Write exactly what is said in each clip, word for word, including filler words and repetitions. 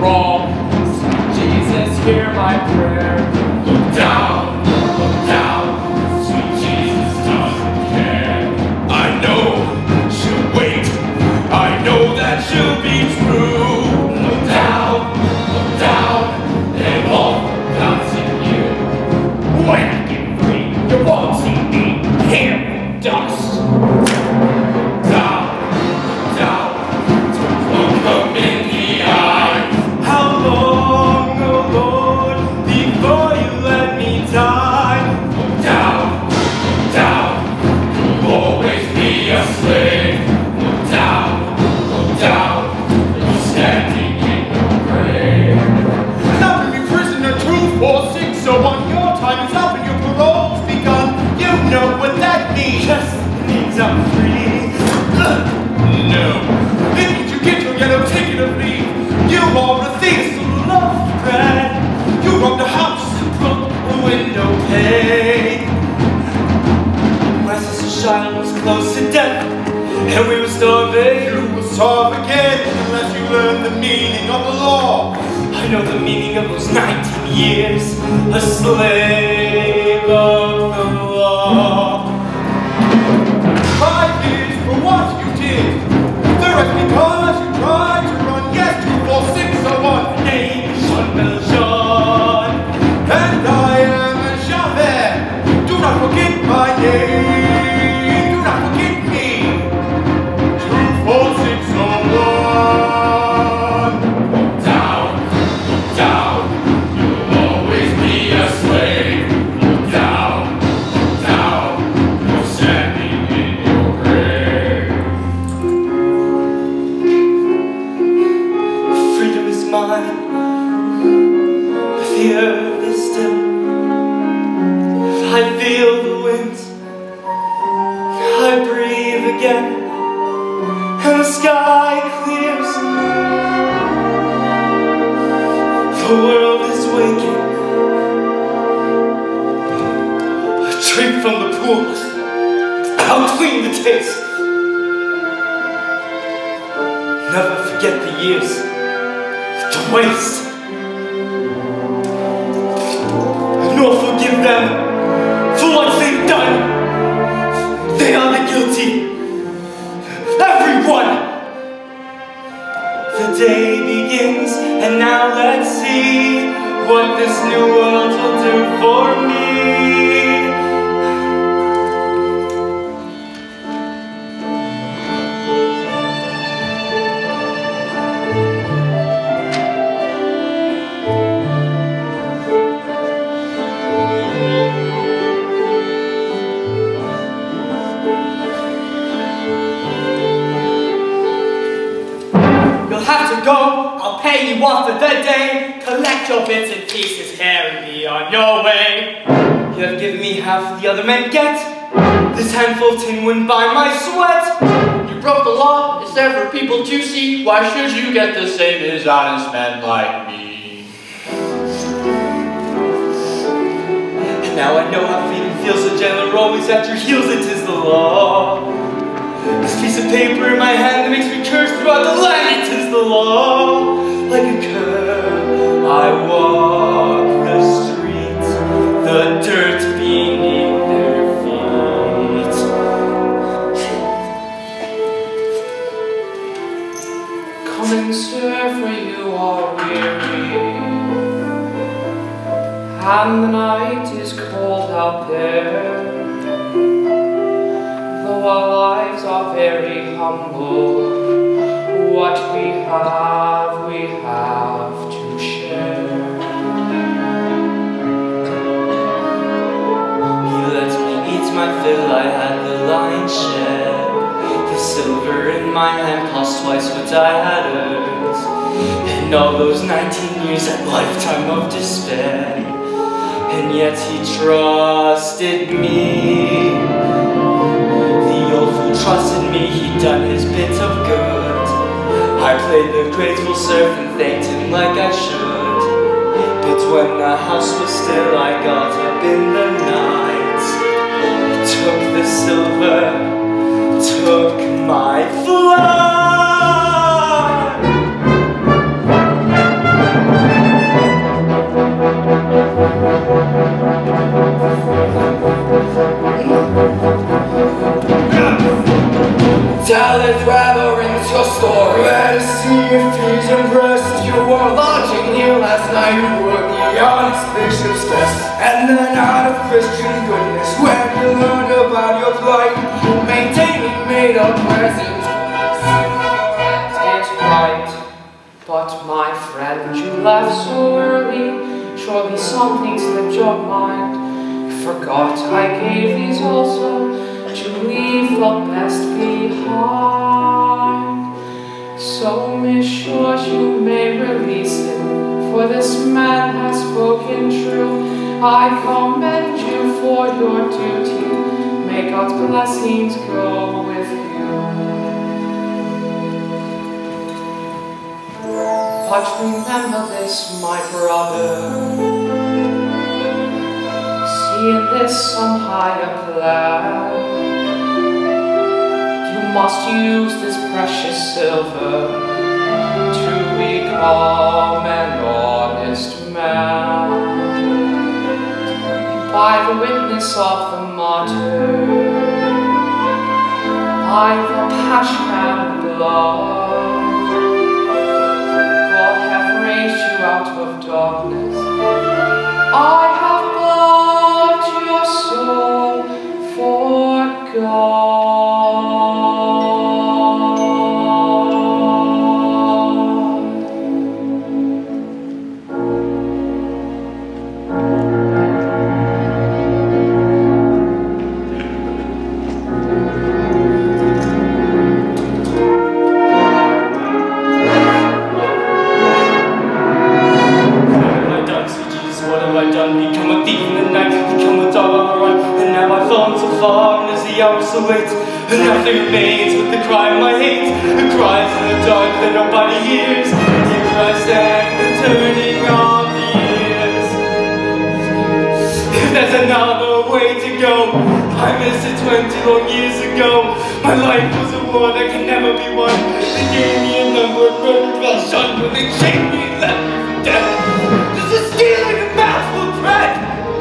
wrong. Jesus, hear my prayer. Look down, look down. Sweet Jesus doesn't care. I know she'll wait. I know that she'll be true. Look down, look down. They won't bounce in you. When I get free, you won't see me here in dust. Down, down. Look them in the eye. How long, oh Lord, before you let me die? Look down, look down. You'll always be a slave. Look down, look down. You're standing in your grave. Now be prisoner two four six oh one. Your time is up and your parole's begun. You know what that means. Yes, it means I'm free. No. It means you get your yellow ticket of leave. You are a thief. Love bread. You robbed a house and broke a window pane. My sister Charlotte was close to death, and we were starving. You will starve again unless you learn the meaning of the law. I know the meaning of those nineteen years, a slave of the law. Five years for what you did. The rest because you tried to run. Yes, two four six oh one. Name Jean Valjean, And I am Javert. Do not forget my name. Do not forget me. Two four six oh one. down, down. You'll always be a slave. Look down, down. You're standing in your grave. Freedom is mine. The earth is still. I feel the winds. I breathe again. And the sky clears. The world is waking. I drink from the pool. I'll clean the taste. Never forget the years. The waste. Nor forgive them for what they've done. They are the guilty. Everyone. The day begins, and now let's see what this new world will do for me. You'll have to go, I'll pay you off for the day. Collect your bits and pieces here and be on your way. You have given me half the other men get. This handful of tin wouldn't buy my sweat. You broke the law, it's there for people to see. Why should you get the same as honest men like me? And now I know how freedom feels. The jailer always at your heels. It is the law. This piece of paper in my hand that makes me curse throughout the land. It is the law. Like a cur, I walk the streets, the dirt beneath their feet. Come and serve, for you are weary, and the night is cold out there. Though our lives are very humble, what we have, we have to share. He lets me eat my fill, I had the lion's share. The silver in my hand cost twice what I had earned. And all those nineteen years, that lifetime of despair. And yet he trusted me. Trusted me, he'd done his bit of good. I played the grateful serf and thanked him like I should. But when the house was still, I got up in the night, took the silver, took my flight. you were lodging here last night. You were the Archbishop's guest, and then out of Christian goodness, when you learned about your plight, you maintained and made a present. It's right, but my friend, you left so early. Surely something slipped your mind. You forgot I gave these also to leave the best behind. So, Monsieur, you may release him, for this man has spoken true. I commend you for your duty. May God's blessings go with you. But remember this, my brother. See in this some higher plan. You must use this precious silver to become an honest man. By the witness of the martyr, by the passion and blood, God hath raised you out of darkness. I have bought your soul for God. And nothing remains but the cry of my hate, the cries in the dark that nobody hears. And here I stand, the turning of the years. If there's another way to go, I missed it twenty long years ago. My life was a war that can never be won. They gave me a number of murdered while shunned, when they chained me and left me for death. This is stealing a mouthful of bread.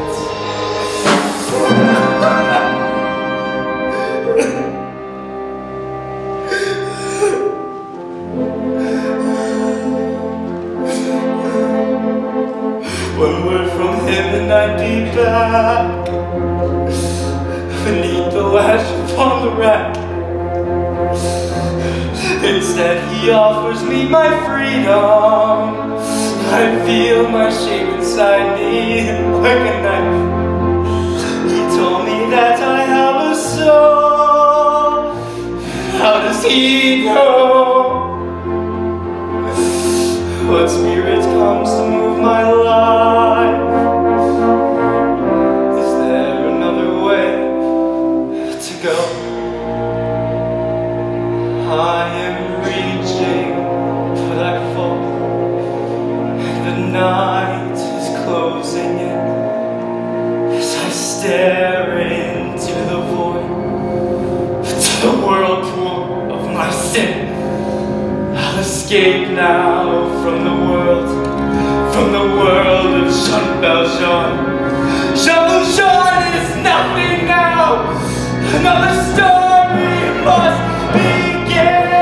One word from him and I'd be back beneath the lash upon the rack. Instead he offers me my freedom. I feel my shame inside me like a knife. He told me that I have a soul. How does he know what spirit comes to move my life? Is there another way to go? I am reaching for that fall. The night is closing in as I stare into the void, to the whirlpool of my sin. I'll escape now from the world, from the world of Jean Valjean. Jean Valjean is nothing now. Another story must begin.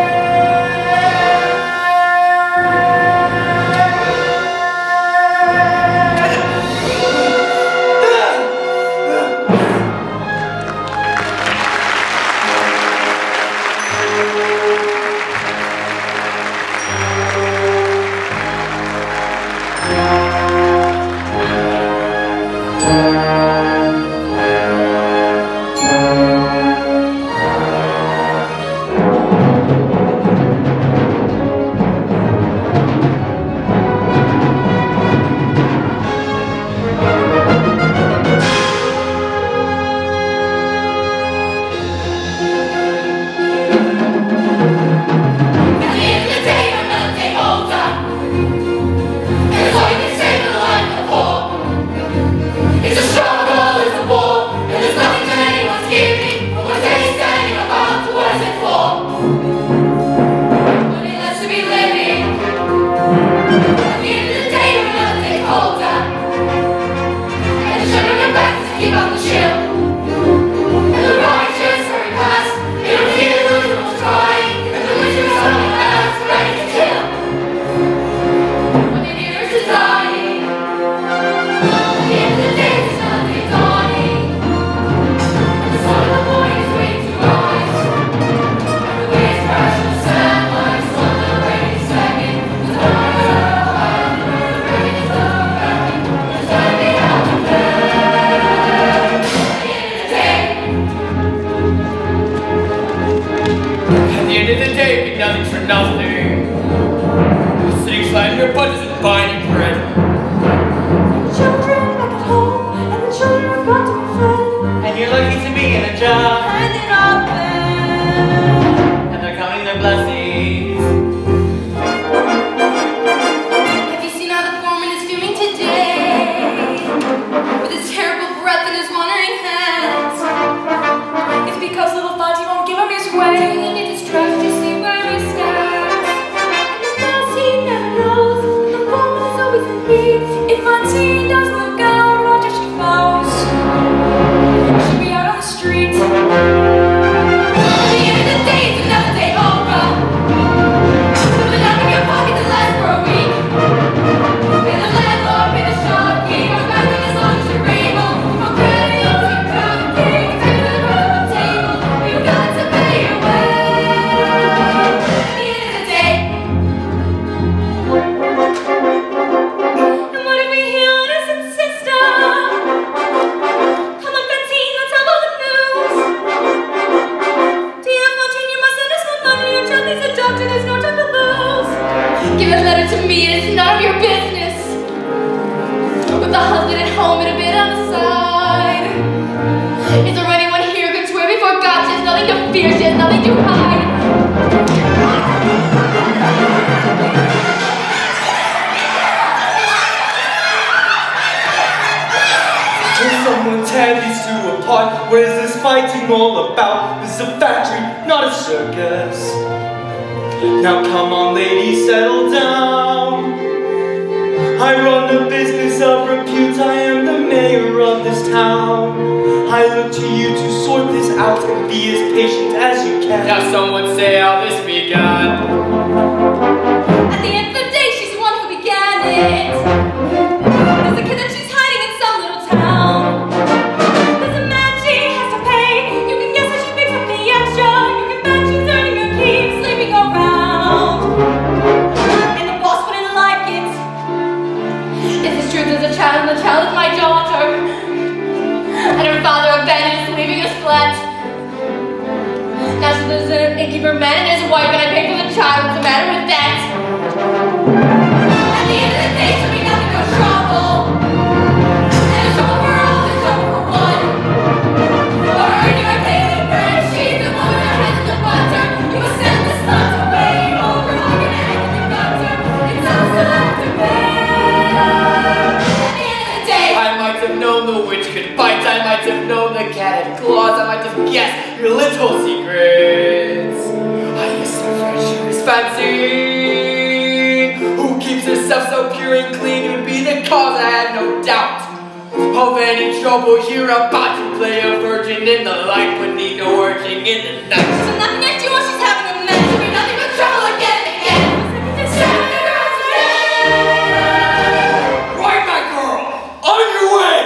buy any bread. The children back at home, and the children have got to be fed. And you're lucky to be in a job. And they're not bad. And they're counting their blessings. Have you seen how the foreman is fuming today? With his terrible breath and his wandering hands. It's because little Fonty won't give him his way. Doing it is trash to see where he stands. And the boss, he never knows that the foreman is always in need. If Fonty does look out, watch as she flows. She'll be out on the street. At the end of the day, it's another day over. With enough in your pocket to last for a week. And the landlord with a shopkeep, I'm resting as long as you're able. From credit to pound cake, to the front of the table, you've got to pay your way. At the end of the day. And what if we heal an innocent system? Come on, Fantine, let's have all the news. Dear Fantine, you must send us some money. Your child needs a doctor, there's no time to lose. Give a letter to me, it is none of your business. With the husband at home and a bit on the side. Is there anyone here who can swear before God she has nothing to fear, she has nothing to hide? Will someone tear these two apart? What is this fighting all about? This is a factory, not a circus. Now come on, ladies, settle down. I run the business of repute, I am the mayor of this town. I look to you to sort this out and be as patient as you can. Now someone say how this began. At the end of the day, she's the one who began it. There's a kid that she's hiding in some little town. There's a man she has to pay. You can guess that she picks up the extra. You can bet she's earning her keep, sleeping around. And the boss wouldn't like it. If it's true there's a child and the child is my daughter. And her father abandoned us, leaving us flat. Now she lives in an innkeeper man and his wife, and I pay for the child. What's the matter with that? At the end of the day, she'll be nothing but trouble. And there's trouble for all, there's trouble for one. For her, your daily bread, she's the woman that has the butter. You must send the sons away, over organized in the gutter. It's us still have to pay. At the end of the day, I might have known the witch could bite, I might have known the cat had claws, I might have guessed your little secrets. I used to fear she was fancy. Who keeps herself so pure and clean? It would be the cause, I had no doubt of any trouble here about to play a virgin in the light, but need no urging in the night. so nothing I do while she's having a mess. She'll be nothing but trouble again and again. It's seven girls today. Right, my girl, on your way!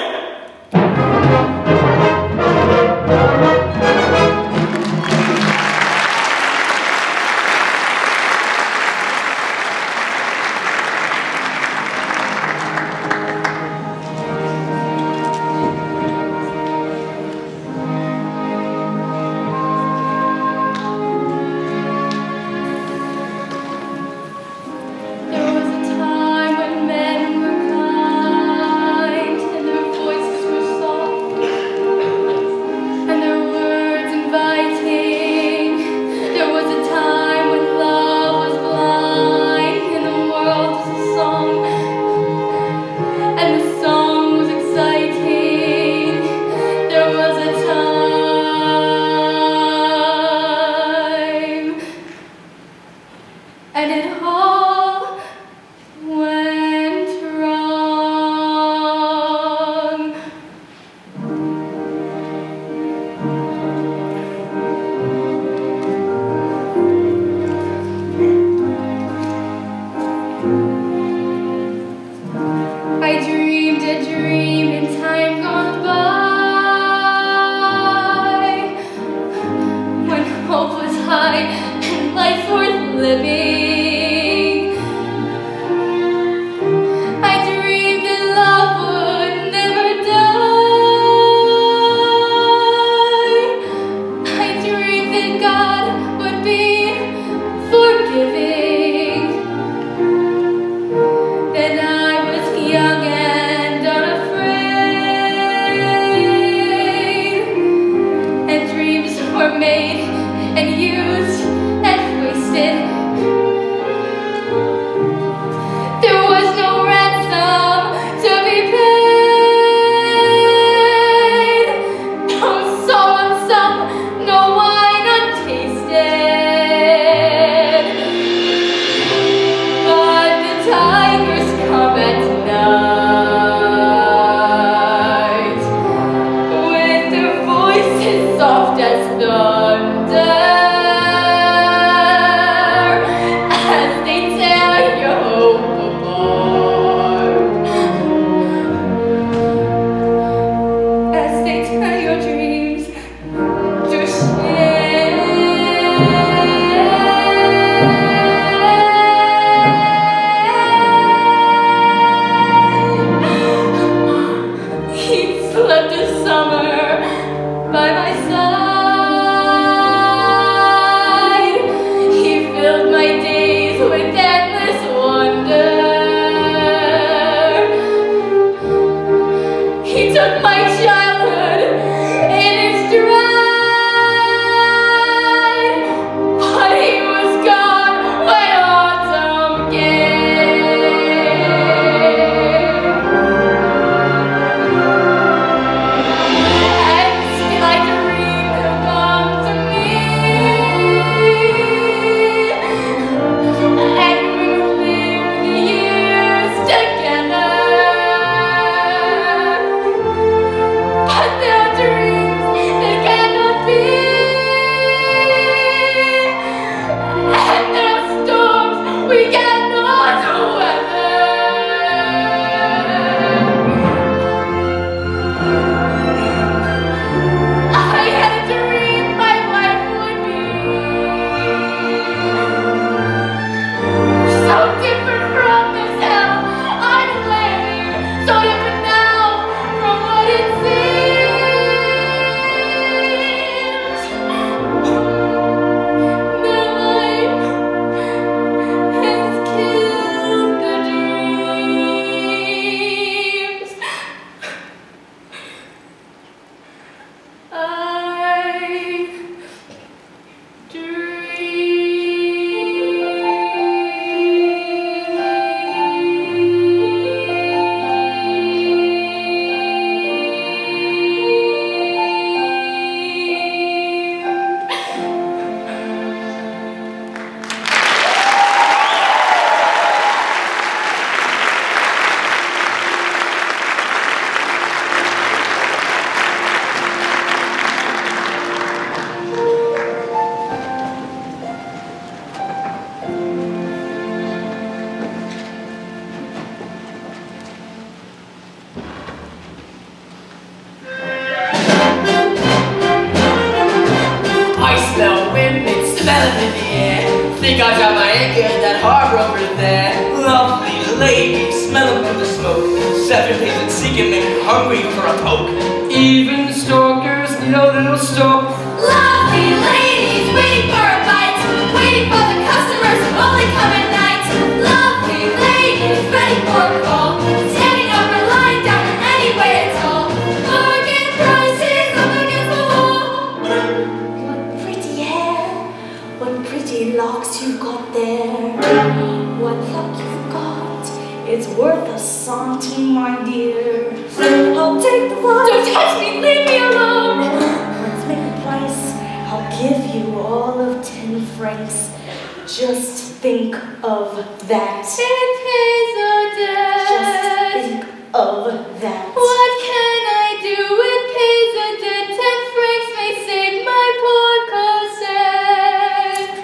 aching, smell them through the smoke. Seven days at sea can make you hungry for a poke. Even stalkers need a little stalk. Lovely ladies waiting for a bite, waiting for the customers who only come at night. Lovely ladies ready for a call, standing up or lying down in any way at all. Bargain prices up against the wall. What pretty hair, what pretty locks you've got there. What luck you've got, it's worth a centime, my dear. I'll take the lot. Don't touch me, leave me alone. Let's make a price. I'll give you all of ten francs. Just think of that. It pays our debt. Just think of that. What can I do? It pays a debt. Ten francs may save my poor Cosette.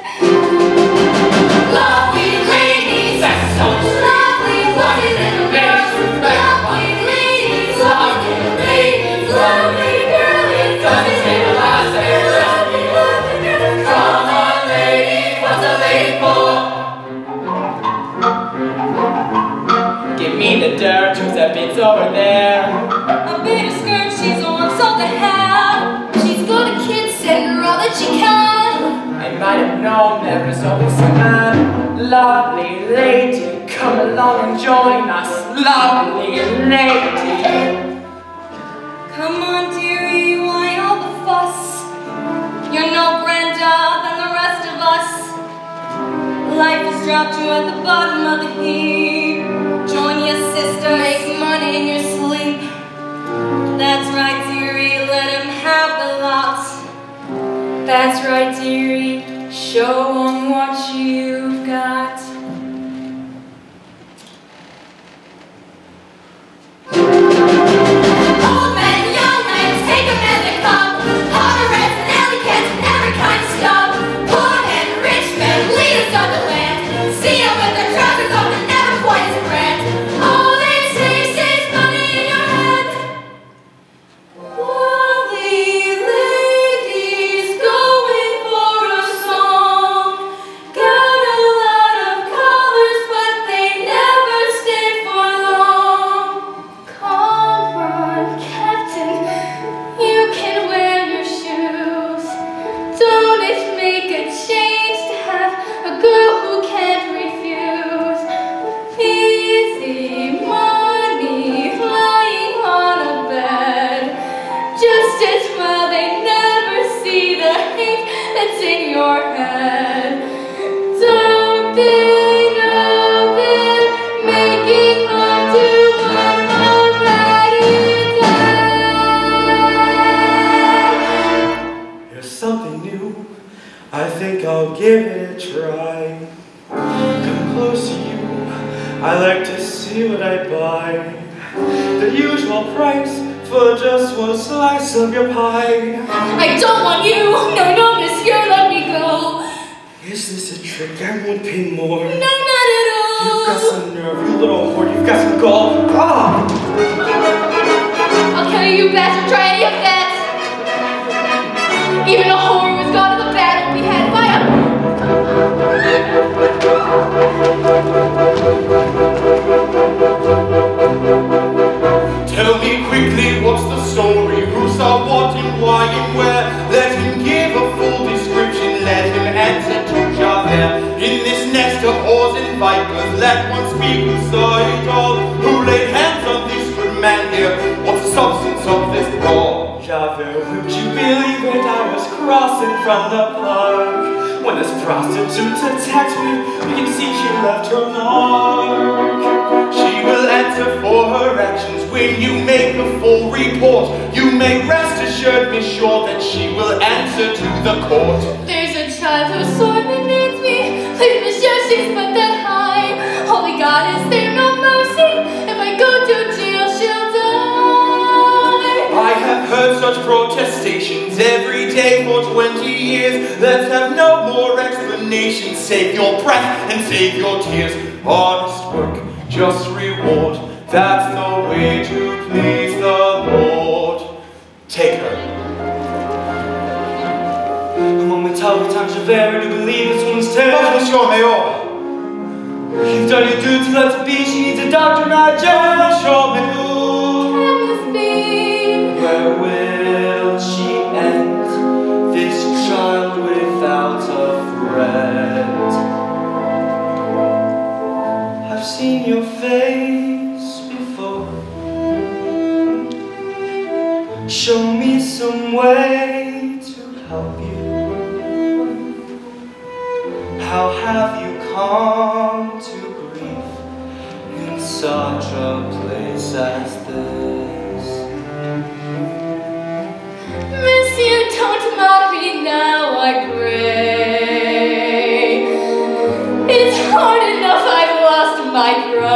Lovely ladies, that's so lovely. What is it about? Lovely ladies, lovely ladies, lovely girlies. Doesn't say the last name. Lovely, lovely girlies. Come on, ladies, what's a lady for? Give me the dirt, Giuseppe's over there. A bit of skirt, she's on salt to have. She's got a kid, send her all that she can. I might have known there was always a man. Lovely lady, come along and join us. Lovely lady. Come on, dearie, why all the fuss? You're no grander than the rest of us. Life has dropped you at the bottom of the heap. Join your sister, make money in your sleep. That's right, dearie, let him have the lot. That's right, dearie, show him what you've got. Old men, young men, take 'em as they come. Potterheads and alley cats and every kind of stuff. Poor men, rich men, leaders of the land. See 'em with their trousers off and never quite as grand. All they say saves money in your hand. Lovely ladies going for a song. Got a lot of colors, but they never stay for long. Come on, Captain, you can wear your shoes. Don't it make a change to have a girl who can't refuse? Easy money lying on a bed, just as well they never see the hate that's in your head. Don't they know they're making love to one already dead? Here's something new, I think I'll give it a try. Come close to you, I like to see what I buy. The usual price for just one slice of your pie. I don't want you! No, no, monsieur, let me go! Is this a trick? I won't pay more. No, not at You've got all! some nerve, you little whore, you've got some gall. Ah! I'll kill you, you bastard, try any of that! Even a whore who's gone to the battle will be had by a... Tell me quickly what's the story, who saw what and why and where. Let him give a full description, let him answer to Javert. In this nest of whores and vipers, let one speak who saw it all. Who laid hands on this good man here, what's the substance of this brawl? Javert, would you believe it? I was crossing from the park when this prostitute attacked me. We can see she left her mark. She will answer for her actions when you make a full report. You may rest assured, be sure that she will answer to the court. There's a child who sorely needs me. Please, monsieur, she's put that high. Holy God, is there no mercy? If I go to jail, she'll die. I have heard such protestations every day for twenty years. Let's have no more explanation. Save your breath and save your tears. Honest work, just reward. That's the way to please the Lord. Take her. A moment, Javert, do believe this one's tale. Monsieur Mayor. You've done your duty, let it be. She needs a doctor, not a general. Show me who. Can this be? Where will she end? This child without a friend. I've seen your face before. Show me some way to help you. How have you come to grief in such a place as this? Miss you, don't mock me now, I pray. It's hard enough I've lost my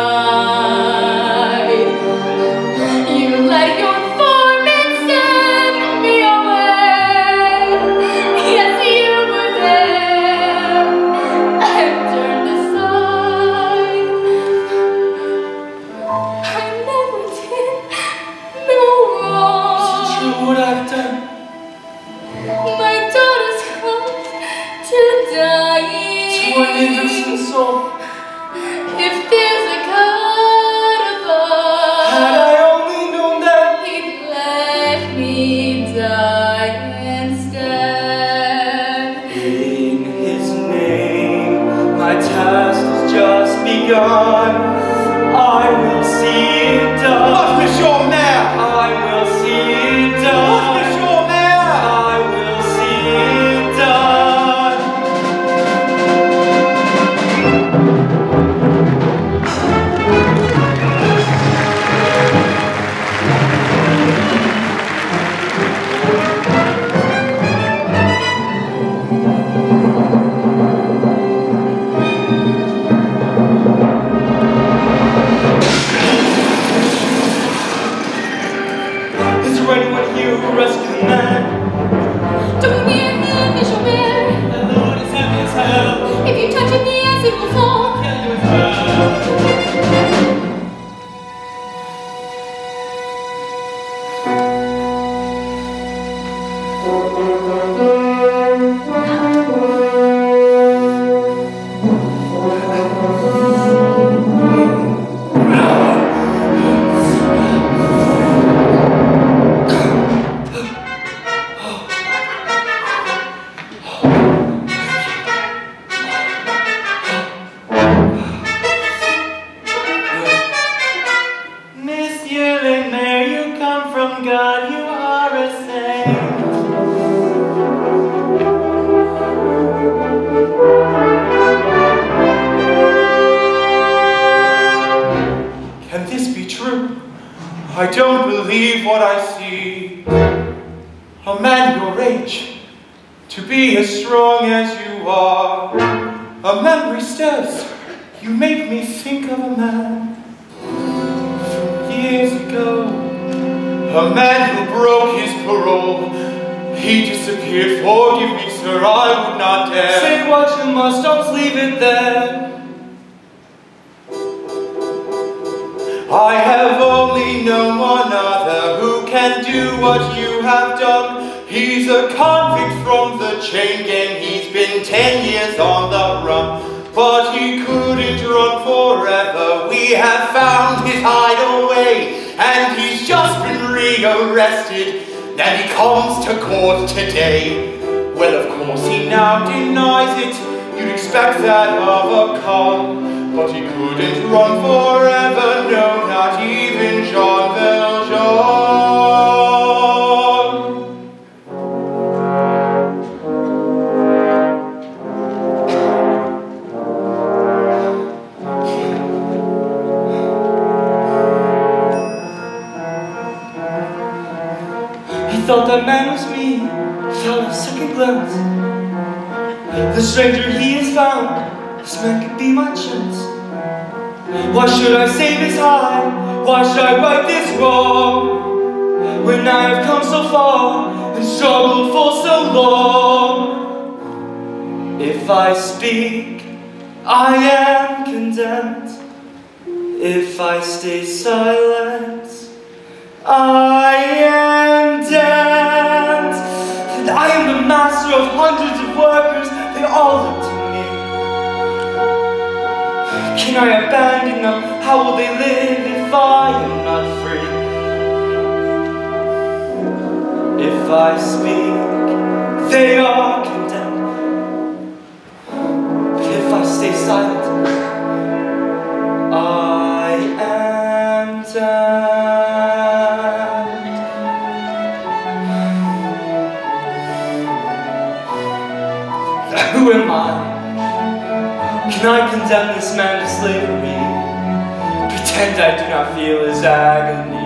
pride. You let your foreman send me away. Yes, you were there. I've turned aside. I never did no wrong. Is it true what I've done? My daughter's close to dying. To an innocent soul. If there's a God above, Had I only known that. He'd let me die instead. In His name, my task has just begun. I will see it done. What's the short man? I will see it done. What's the short man? I will see it done. Is there anyone here who rescued the man? Don't be an initial man. The Lord is heavy as hell. If you touch it, the acid will fall. Kill you as well. Monsieur Le Maire, you come from God, you are a saint. Can this be true? I don't believe what I see. A man your age, to be as strong as you are. A memory stirs, you make me think of a man from years ago. A man who broke his parole. He disappeared, forgive me sir, I would not dare. Say what you must, don't leave it there. I have only known one other who can do what you have done. He's a convict from the chain gang, he's been ten years on the run. But he couldn't run forever, we have found his hideaway. And he's just been rearrested, and he comes to court today. Well, of course he now denies it, you'd expect that of a con. But he couldn't run forever, no, not even Jean Valjean. He thought that man was me, without a second glance. The stranger he has found, this man could be my chance. Why should I save his hide? Why should I right this wrong? When I have come so far and struggled for so long. If I speak, I am condemned. If I stay silent, I am damned. And I am the master of hundreds of workers, they all look to me. can I abandon them? How will they live if I am not free? If I speak, they are condemned. But if I stay silent, I am damned. Who am I? Can I condemn this man to slavery? Pretend I do not feel his agony.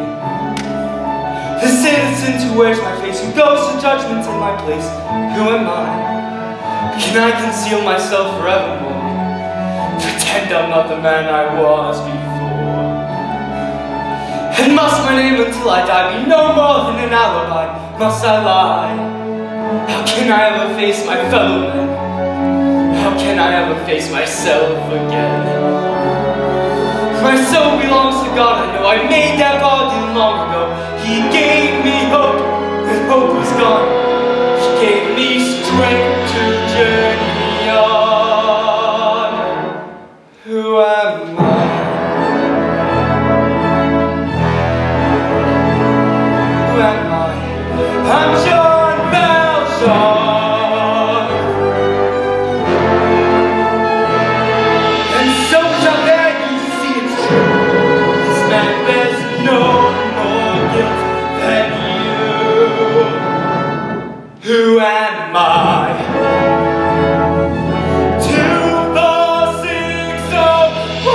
The citizen who wears my face, who goes to judgment in my place. Who am I? Can I conceal myself forevermore? Pretend I'm not the man I was before. And must my name until I die be no more than an alibi? Must I lie? How can I ever face my fellow men? How can I ever face myself again? My soul belongs to God, I know. I made that bargain long ago. He gave me hope, when hope was gone. He gave me strength to journey on. Who am I? Who am I? I'm John Valjean. Who am I? To the six oh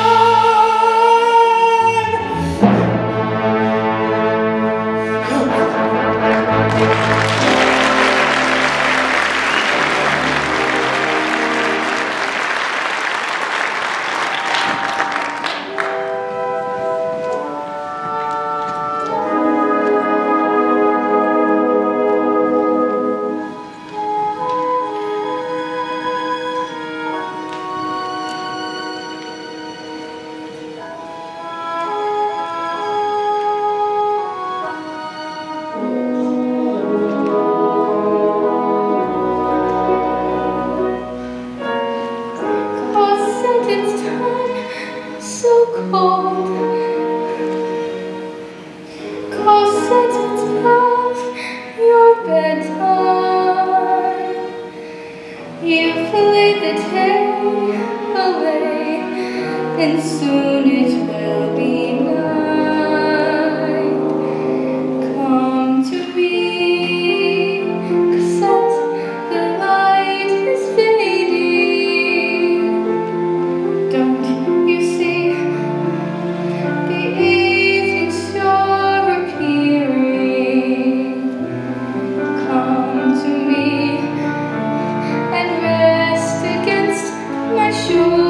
and soon it will be night. Come to me, Cosette, the light is fading. Don't you see the evening star appearing? Come to me and rest against my shoulder.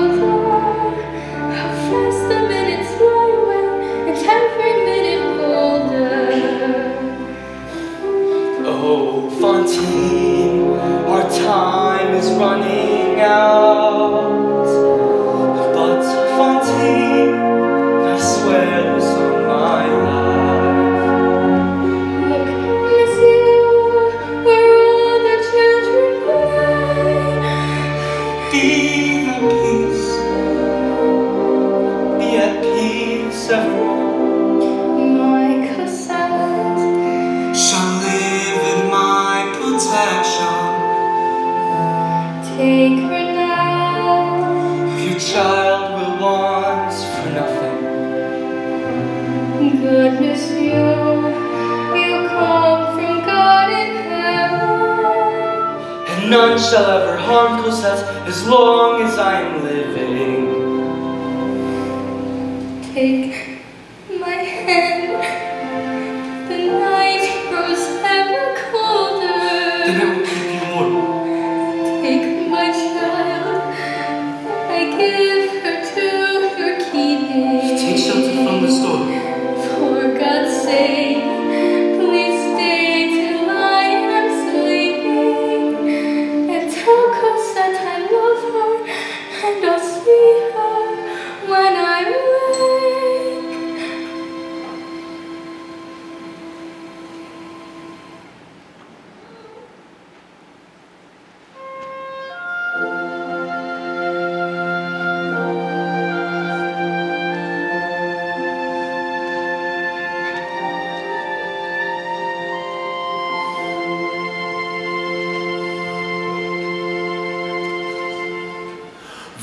Fantine, our time is running out. But Fantine, I swear this on my life. Look, monsieur, where all the children play. Be at peace, be at peace, everyone. My Cosette shall live in my protection. Take her now. Your child will want for nothing. Good monsieur, you come from God in heaven. And none shall ever harm Cosette as long as I am living. Take my hand. The night grows ever colder. Then I will keep you warm. Take my child, I give her to your keeping. Take shelter from the storm. For God's sake, please stay till I am sleeping. And tell Cosette I love her, and I'll see her when I wake.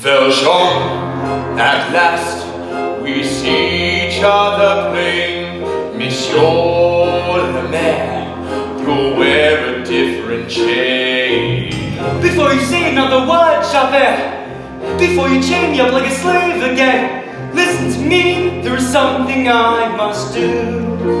Valjean, at last we see each other plain. Monsieur le Maire, you'll wear a different chain. Before you say another word, Javert, before you chain me up like a slave again, listen to me, there is something I must do.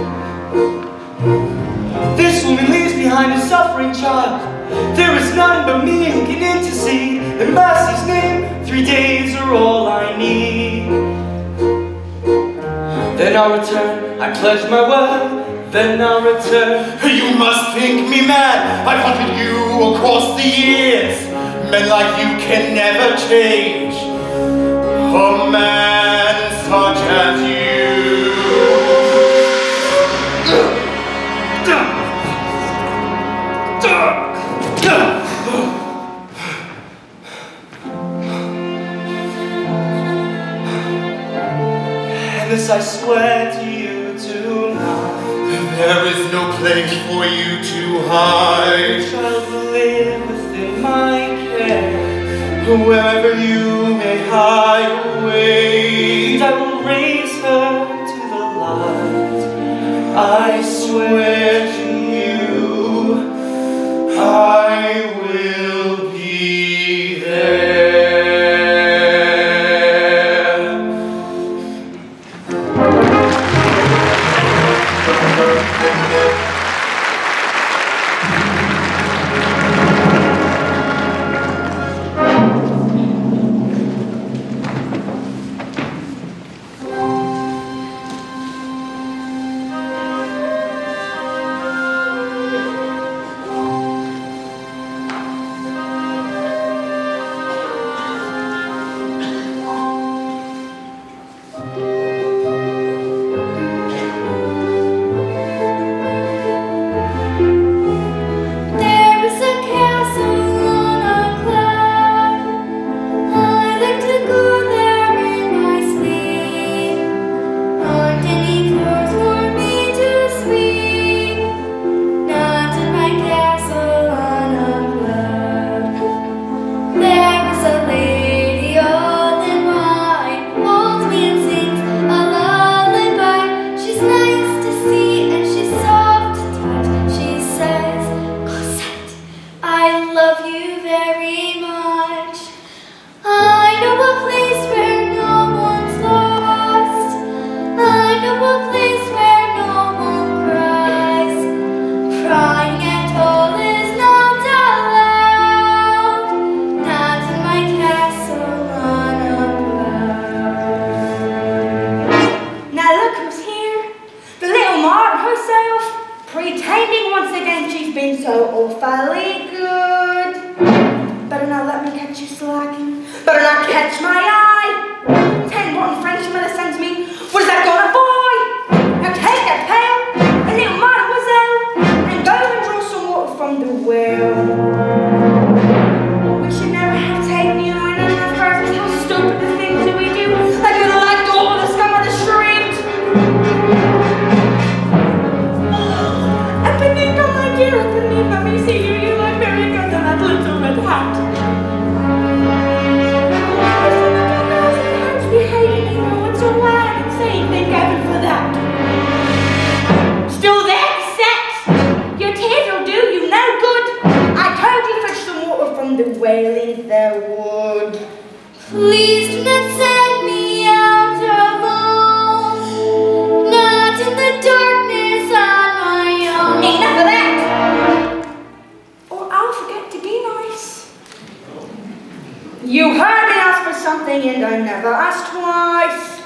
This woman leaves behind a suffering child. There is none but me who can intercede. In mercy's name, three days are all I need. Then I'll return, I pledge my word, then I'll return. You must think me mad, I've hunted you across the years. Men like you can never change. A man such as you. And this I swear to you tonight. There is no place for you to hide. The child will live within my care, Wherever you may hide away, and I will raise her to the light. I swear to you, I will be there. Pretending once again she's been so awfully good. Better not let me catch you slacking. Better not catch my eye. Ten rotten French mother sends me. What is that gonna boy? Now take that pail, a little mademoiselle, and go and draw some water from the well. We should never have taken you in on the first. How stupid the things that we do. Like you're like all the scum of the street. Benito, my dear, Benito, let me see you. You look very good in that little red hat. Perhaps behaving, you know, it's so loud and saying, thank heaven for that. Still there, sex? Your tears will do you no good. I told you fetch some water from the well in the wood. Please do not send me out alone, not in the darkness on my own. Enough of that! Or I'll forget to be nice. You heard me ask for something and I never asked twice.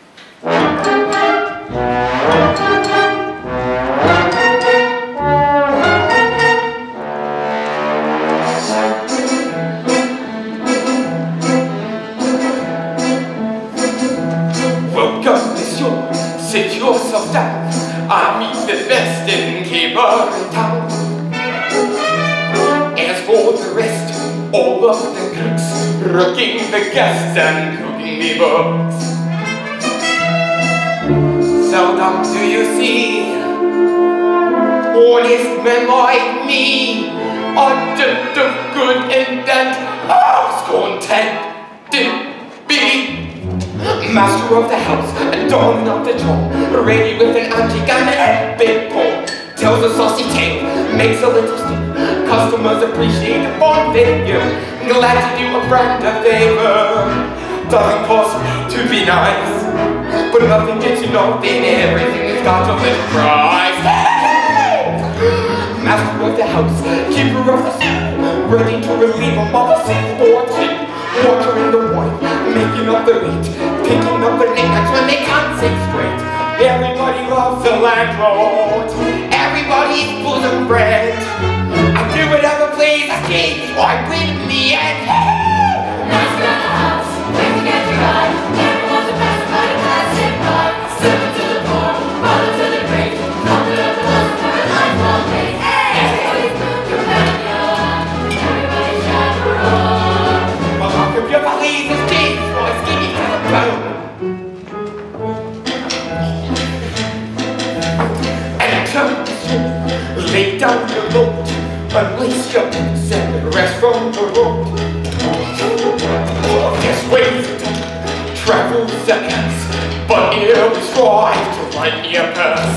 Welcome, monsieur, c'est your soldat. I meet the best innkeeper in town. As for the rest, all of the cooks, rooking the guests and cooking the books. Seldom do you see honest men like me, a dint of good intent, house content. Master of the house, and dawn of the jaw, ready with an antique and an epic pull. Tells a saucy tale, makes a little stew. Customers appreciate the fun video. Glad to do a friend a favor. Doesn't cost me to be nice, but nothing gets you nothing. Everything has got a little price. Master of the house, keeper of the sea, ready to relieve them of a sick or two. Watering the wine, making up the meat, picking up the knickknacks when they can't sit straight. Everybody loves the landlord, everybody's bosom friend. I do whatever pleases me, I win in the end. Master of the house, where to get your eye. Never was a passer by the classic bar. Servant to the poor, father to the great, comfort of the lost for a lifelong day. Everybody's good companion, everybody's chaperone. If your police is Jesus, boys, give me to the bone. Enter the ship, lay down your load, unlace your boots and rest from the road. There's ways to travel seconds, but here we strive to lighten your purse.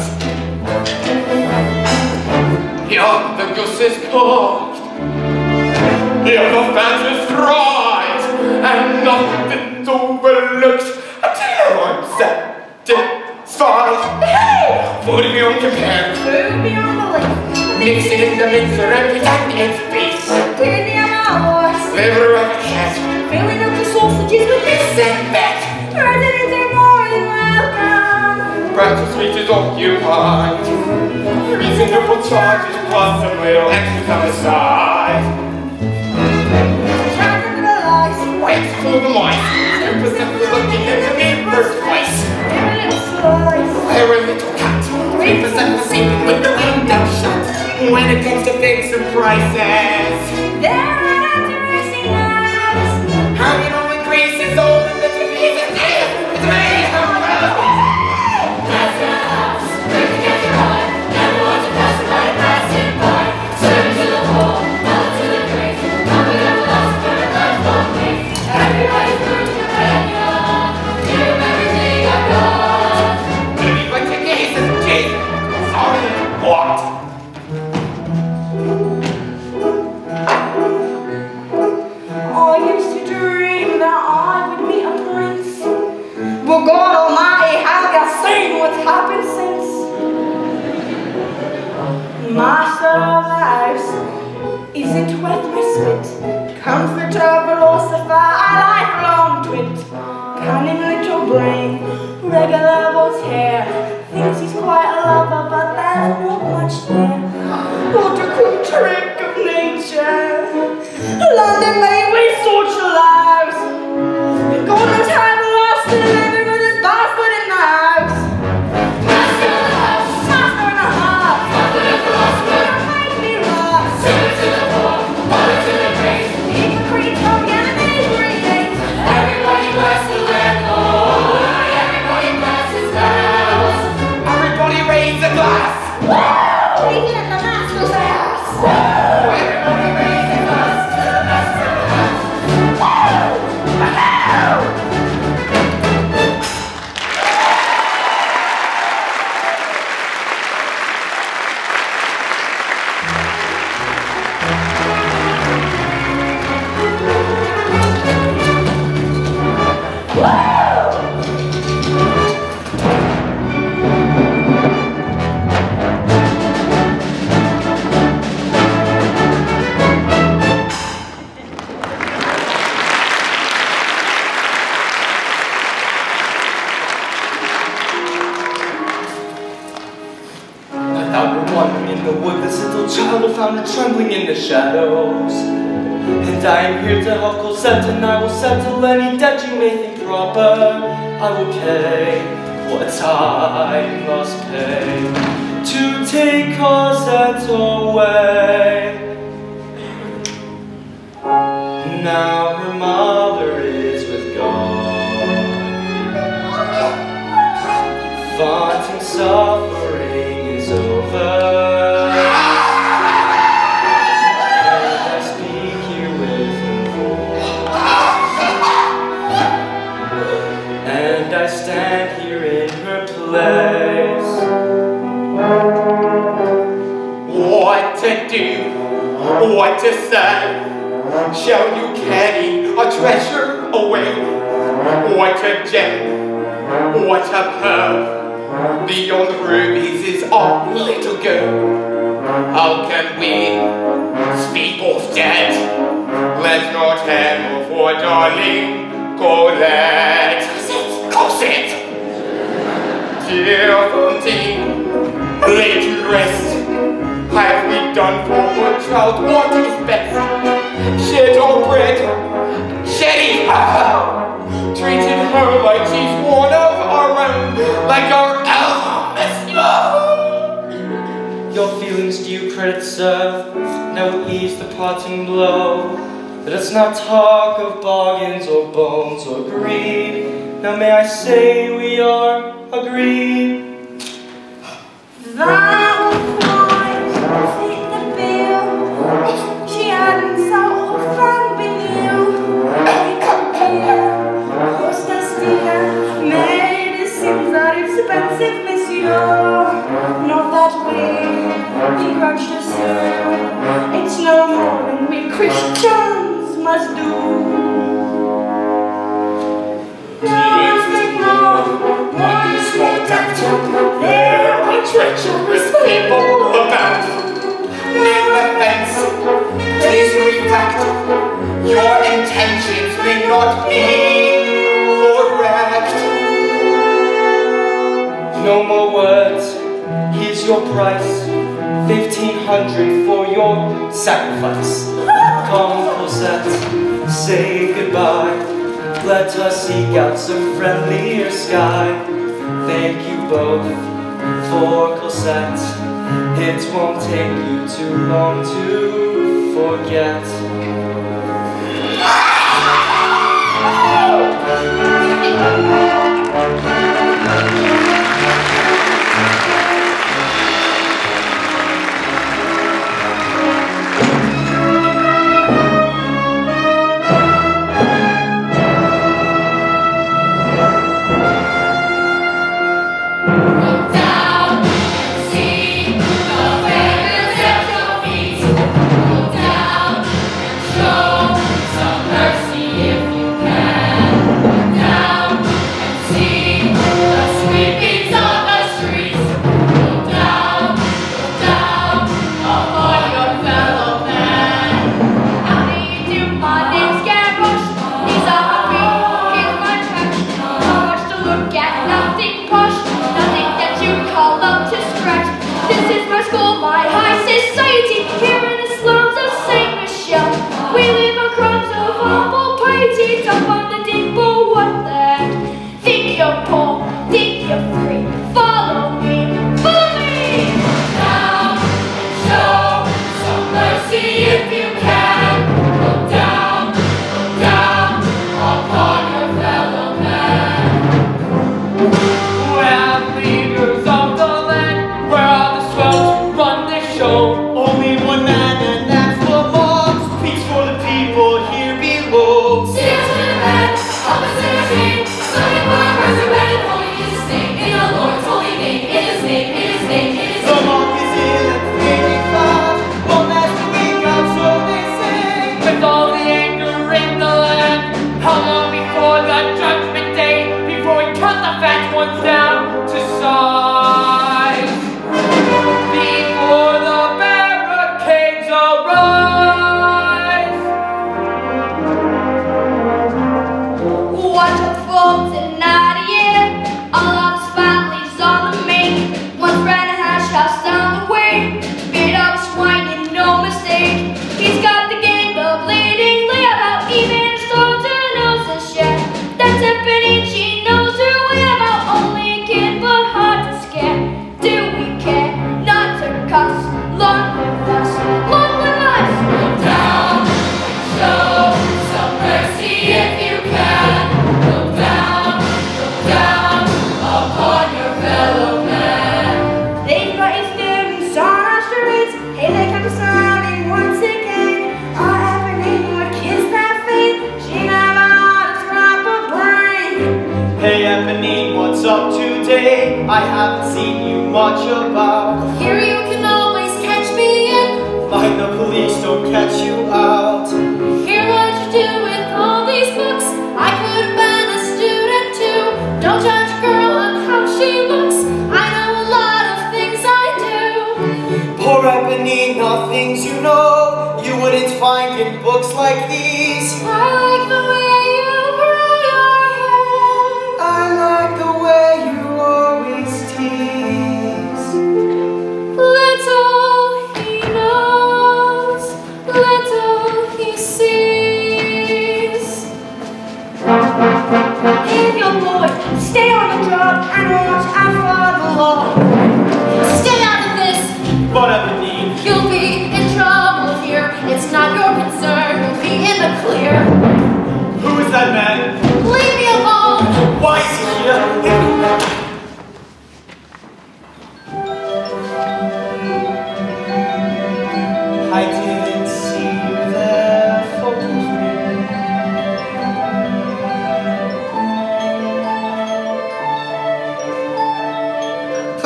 Here the goose is cooked, here the fat is fried, and nothing's overlooked until I'm satisfied. Hey! Food beyond compare, Food beyond belief. mix it in the mixer and pretend it's beef. Clear the hours. Liver of a cat, Filling up the sausages with this and that. Residents are more than welcome. breakfast suite is occupied. Reasonable charges plus a little extra on the side. Traffic for the lights. Waits for the mice, two percent for looking at the mirror's twice. Every little slice. We're a little cat, three percent for sleeping with the window shut. When it comes to things and prices, There are interesting eyes. hanging on with greases all in the trees and here, it's me! Master of the house, where to get your eye. Never was a passer by the classic bar. Servant to the poor, father to the great, comfort of the lost for a lifelong day. Everybody's good companion, give him everything I've got. Baby, but your gaze is Jesus. Sorry, what? I used to dream that I would meet a prince, but God Almighty, have you seen what's happened since? Master of the house isn't worth respite. Comforter, philosopher, a lifelong twit. Cunning little brain, regular Voltaire. Thinks he's quite a lover, but there's not much there. What a cool trick of nature. London made we social lives. Golden time lost to living with his bastard in the house. Master of the house, Master in the heart. comfort of the lost for Don't make me laugh. servant to the poor, father to the great. Hypocrite from the enemy's greeting. Everybody bless the landlord, everybody bless his house. Everybody raise a glass. We get the master's house. Everybody raise a glass to the master of the house. Without one in the wood, this little child found it trembling in the shadows. And I am here to help Cosette, and I will settle any debt you may think proper. I will pay what I must pay to take Cosette away. Now her mother is with God, vaunting suffering is over. And I speak here with her what to say. Shall you carry a treasure away? What a gem, what a pearl, beyond rubies is our little girl. How can we speak of dead? Let's not have for darling Colette. Cosette, dear Fantine, lay to rest. Have we done for our child what is best? Shed our bread, shedding her, treated her like she's one of our own, like our own, monsieur. Your feelings due credit serve, now ease the parting blow. Let us not talk of bargains or bones or greed. Now may I say we are agreed. Thou might fit the bill. She hadn't so fun with you. We compare, hostess dear, medicines are expensive, monsieur. Not that we begrudge to sue. It's no more than we Christians must do. One small doubt, there are treacherous people about. No offense, please reflect. Your intentions may not be correct. No more words, here's your price. Fifteen hundred for your sacrifice. Come, Cosette, say goodbye. Let us seek out some friendlier sky. Thank you both for Cosette. It won't take you too long to forget. I haven't seen you much about. Here you can always catch me in. Mind the police don't catch you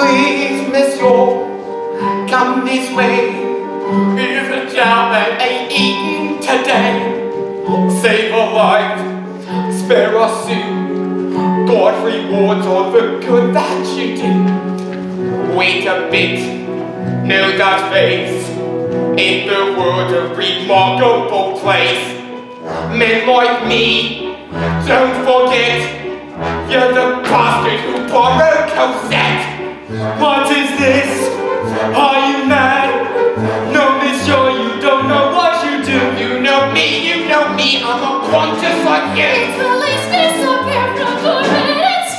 Please, monsieur, come this way. Here's a job that ain't eaten today. Save a life, spare us soon. God rewards all the good that you do. Wait a bit, know that face ain't the word of remarkable place. Men like me, don't forget, you're the bastard who borrowed Cosette. What is this? Are you mad? No, monsieur, you don't know what you do. You know me, you know me, I'm a quantus like you. Police disappear from the minutes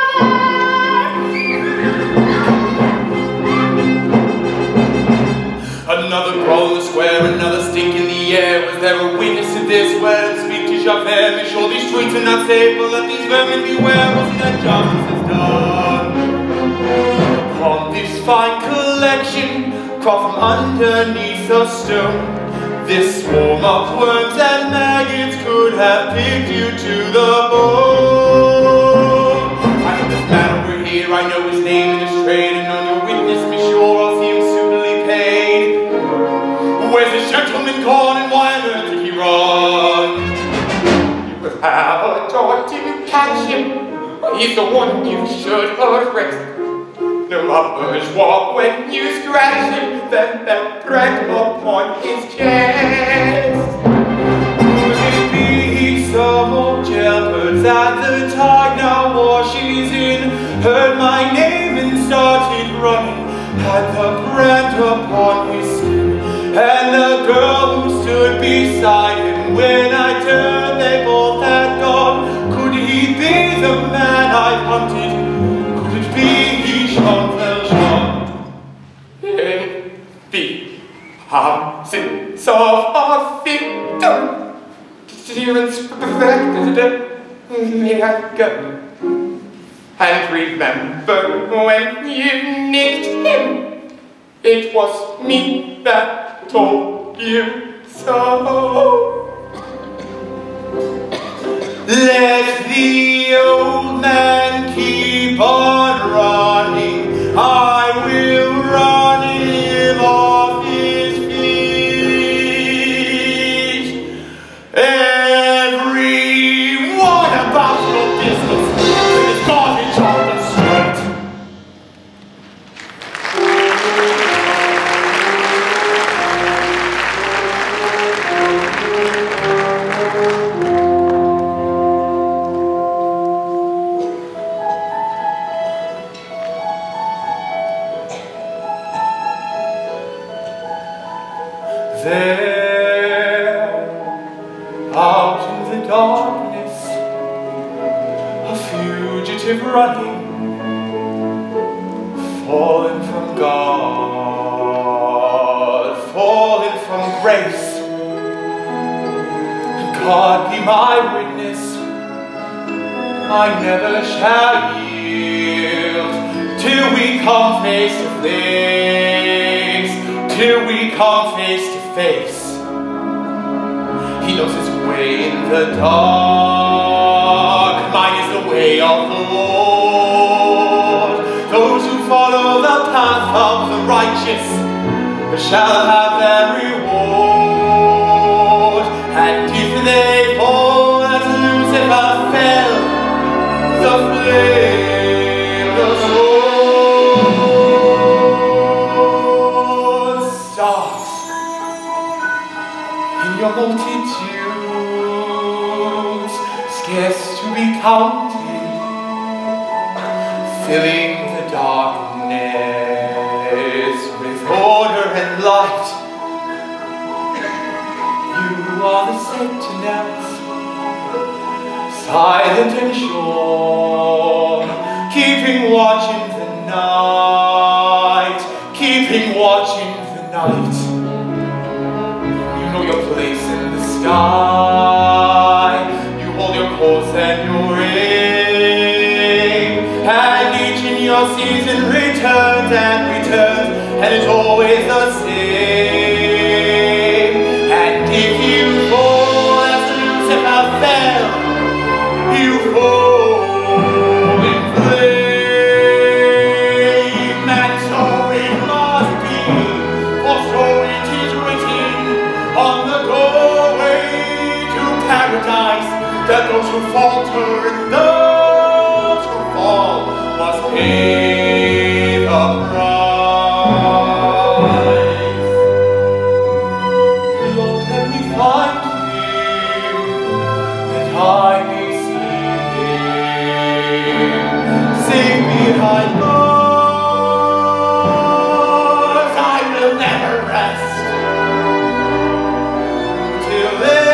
Another brawl in the square, another stink in the air. Was there a witness to this? Well, speak to Javert. Be sure these streets are not safe, but let these vermin beware. Wasn't that justice is done? Upon this fine collection, crawl from underneath a stone. This swarm of worms and maggots could have picked you to the bone. I know this man over here, I know his name and his trade, and on your witness, be sure I'll see him suitably paid. Where's this gentleman gone, and why on earth did he run? You will have a dog to catch him. He's the one you should arrest. The lovers walk when you scratch him, then that breath upon his chest. Could it be some old jailbirds at the tide now washes in? Heard my name and started running, had the brand upon his skin. And the girl who stood beside him, when I turned they both had gone. Could he be the man I hunted? Could it be he Jean Valjean? In the absence of a victim, dear inspector, may I go? And remember when you nicked him, it was me that told you so. Let the old man keep on running, I will run him off his feet. Everyone about your business with his garbage on the street. There, out in the darkness, a fugitive running, fallen from God, fallen from grace. God be my witness, I never shall yield till we come face to face, till we come face to face. He knows his way in the dark, mine is the way of the Lord. Those who follow the path of the righteous shall have their reward. And if they fall as Lucifer fell, the flame, the sword starts in your multitudes, scarce to be counted, filling the darkness with order and light. You are the sentinels, silent and sure, keeping watch in the night, keeping watch in the night. You know your place in the sky, you hold your course and your aim, and each in your season returns and returns, and it's always the same. And if you fall as Lucifer fell, you fall in flame, who falter and those who fall must pay the price. Lord, let me find him, that I may see him, safe behind bars. I will never rest till then.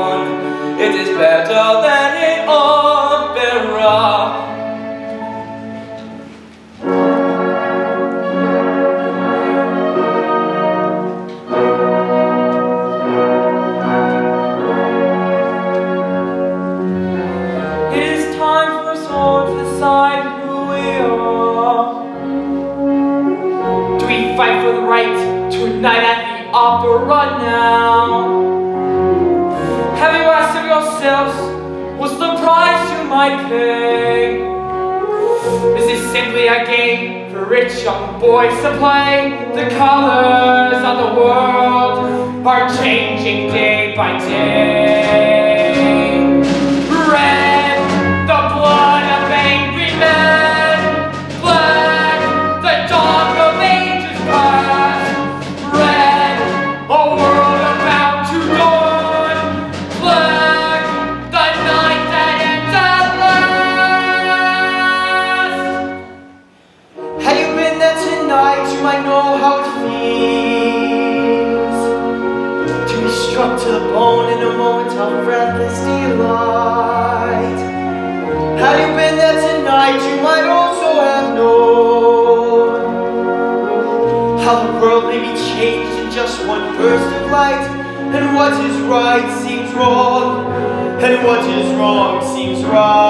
It is better than in opera. tonight at the opera now. Have you asked of yourselves, what's the price you might pay? Is this simply a game for rich young boys to play? The colors of the world are changing day by day. Red, the blood of angry men. Black, the dawn of ages past. Red, a world about to dawn. Black, the night that ends at last. Had you been there tonight, you might know how it feels to be struck to the bone in a moment of breathless delight. Had you been there tonight, you might also have known how the world may be changed in just one burst of light, and what is right seems wrong, and what is wrong seems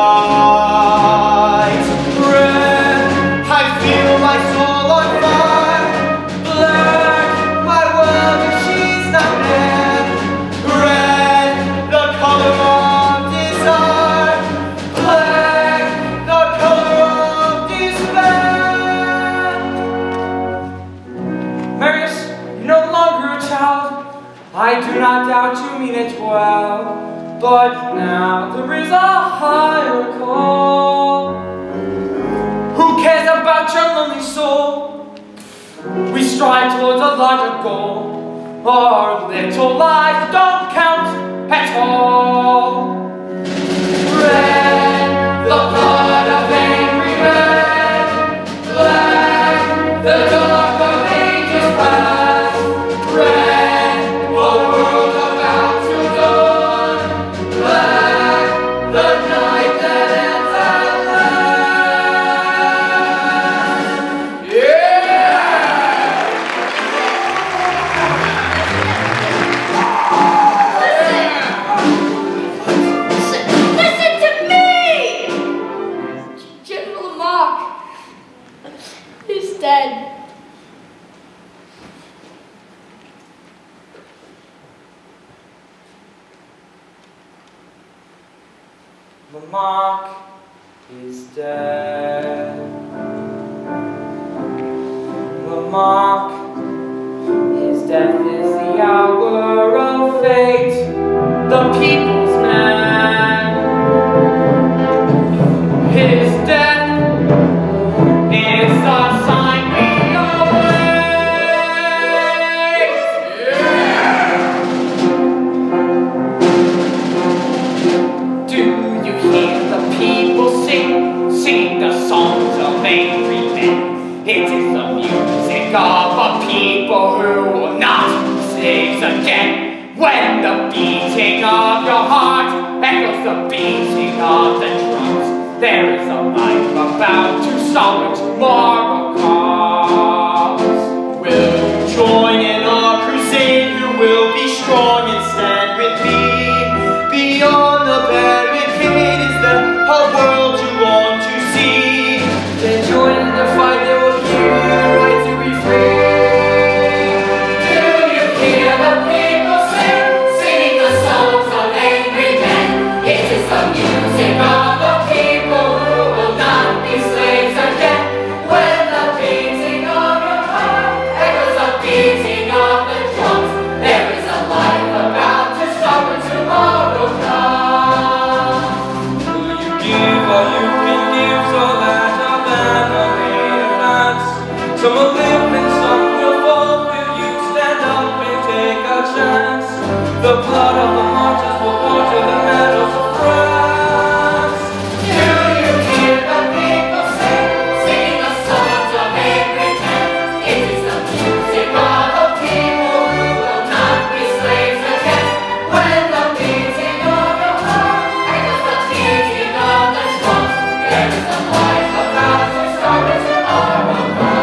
right. Red, I feel my soul on fire. Black, my world if she's not there. Red, the color of desire. Black, the color of despair. Marius, you're no longer a child. I do not doubt you mean it well, but now there is a higher call. Who cares about your lonely soul? We strive towards a larger goal. Our little lives don't count at all. Red, the blood of angry men. Black, the dark of ages past. Red, a world about to dawn. Black, the night that ends at last. Yeah! Listen! Listen to me! General Lamarck is dead. Lamarck is dead. Lamarck, his death is the hour of fate. The people's man. His death is the sign we await. Do you hear the people sing, singing the songs of angry men? It is the music of a people who will not be slaves again. When the beating of your heart echoes the beating of the drums, there is a life about to start when tomorrow comes. Will you join in our crusade? Who will be strong and stand with me? Beyond the barricade, is there a world you long to see? Then join in the fight that will give you the right to be free. Do you hear the people sing, singing the songs of angry men? It is the music of the people who will not be slaves again. When the beating of your heart echoes the beating of the drums, there is a life about to start when tomorrow comes. Will you give all you can give so that our band will be advanced? Some will live and some will fall. Will you stand up and take a chance? The blood of the martyrs will water the meadows of France. Do you hear the people sing, singing the songs of angry men? It is the music of the people who will not be slaves again. When the beating of your heart echoes the beating of the drums, there is a life about to start when tomorrow comes.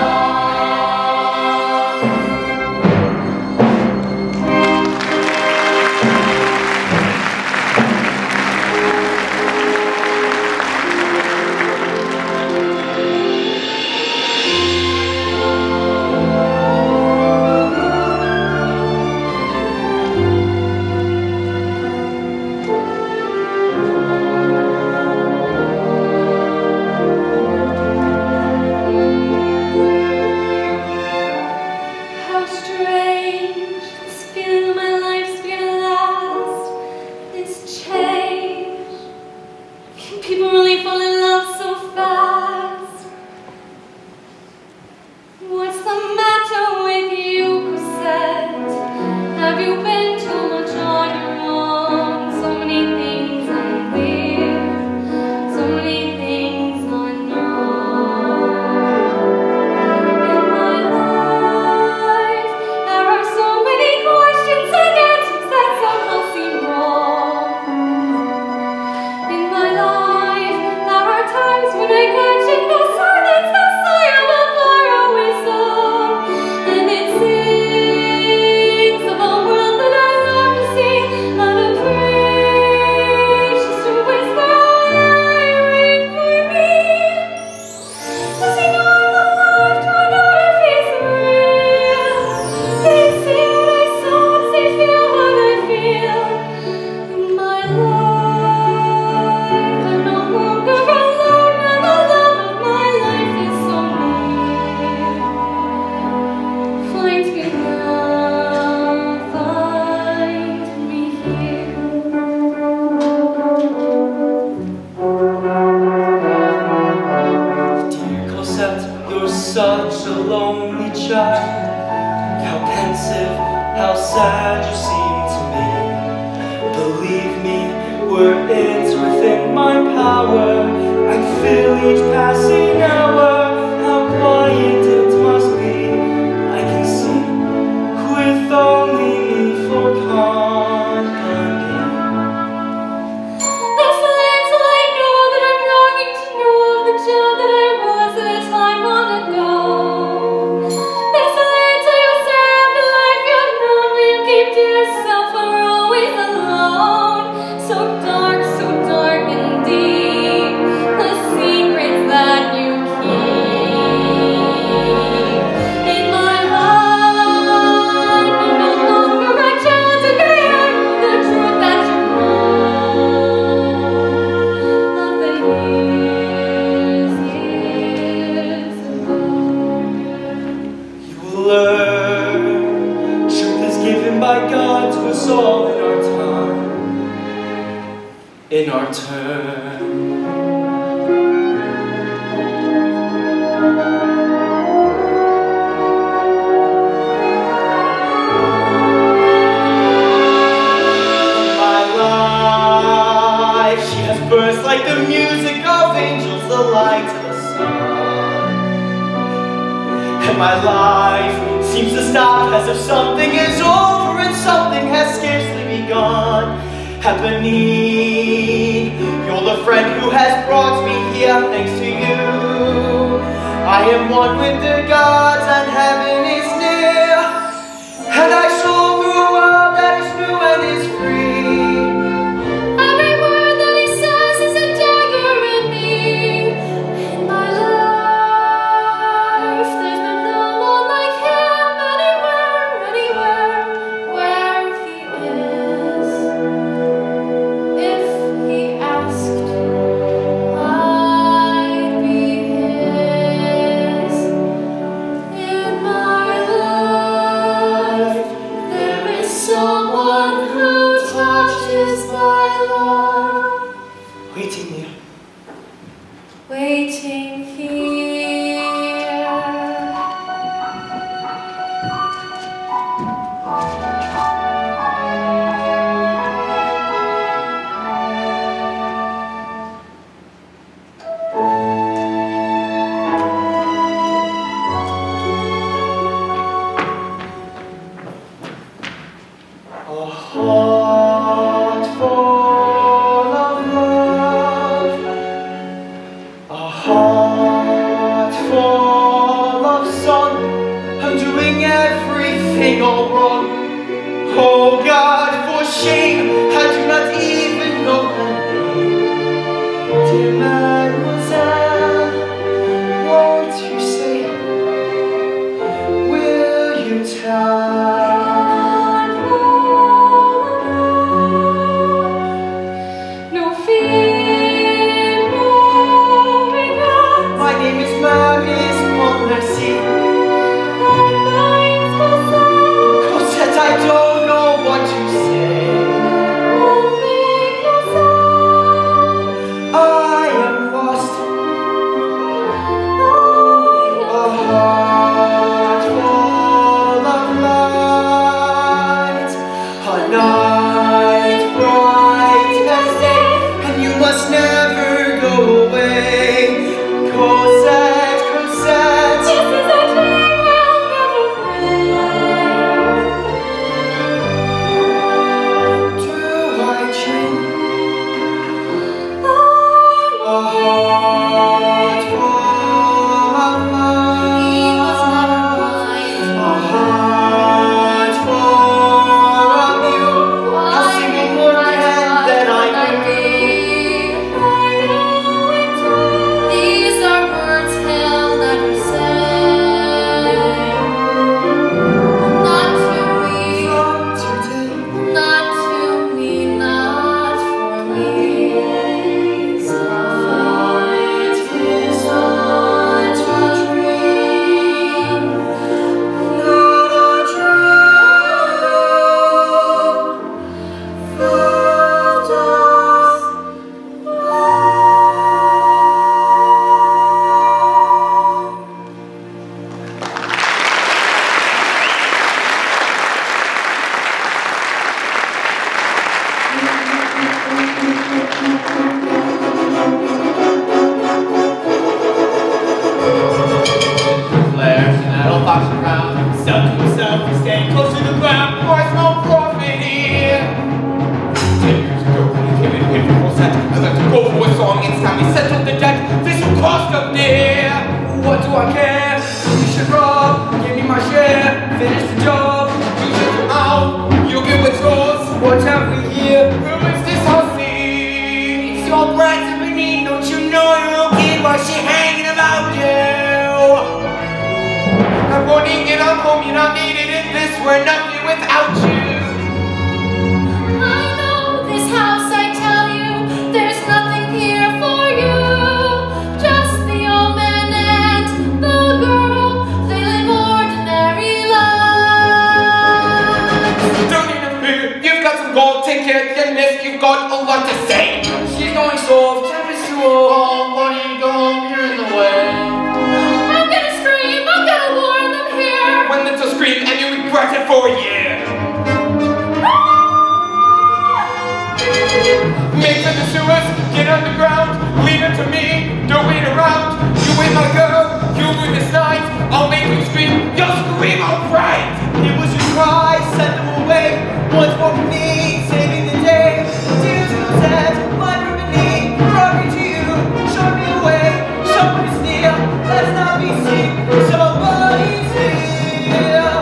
how sad you seem to me. Believe me, were it within my power, I'd fill each passing hour. How quiet it must be, I can see, with only me for company. This little I know that I'm longing to know of the child that I was at a time long ago. This little you say of the life you've known, where you keep to yourself and were always alone. So dark, so dark and deep, the secrets that you keep. In my heart, I'm no longer a child to care for the truth that you know. Of the years, years ago. You will learn truth is given by God to us all in our time, in our turn. My life, she has burst like the music of angels, the light of the sun. And my life seems to stop as if something is over and something has scarcely begun. Happening, you're the friend who has brought me here thanks to you. I am one with the gods and heaven is near, and I saw through a world that is new and is free. Every word that he says is a dagger in me. In my life, there's been no one like him anywhere, anywhere, where he is. If he asked, I'd be his. In my life, there is someone who touches my love. Waiting here. Waiting here. A heart full of love, a heart full of sun. I'm doing everything all wrong. Oh God, for shame, I do not even know her name. Dear Mademoiselle, won't you say, will you tell? to the ground, was no profit here. Ten years ago, when I came in here for Cosette, I let to go for a song. It's time we settled the debt. This will cost up dear. What do I care? You should rob, give me my share, finish the job. You shut your mouth, you'll get what's yours. What have we here? Who is this hussy? It's your bride to beneath, don't you know you'll get what she hanging about you? I'm wanting it, I'm home, you're not needed in this, we're nothing without you. I know this house, I tell you, there's nothing here for you. Just the old man and the girl, they live ordinary lives. Don't need to fear, you've got some gold, take care of your miss, you've got a lot to say. She's going soft, tempers too old, why don't you go home, you're in the way. I'm gonna scream, I'm gonna warn them here. When it's a scream and you regret it for a year. Make the pursuers, get underground, leave it to me, don't wait around. You wait my girl, you'll win this night, I'll make you scream, you'll scream alright. It was your cry, send them away. Once more for me, saving the day. Tears will set, my permanent, brought me to you, show me the way, show me it's near. Let's not be seen, somebody's here.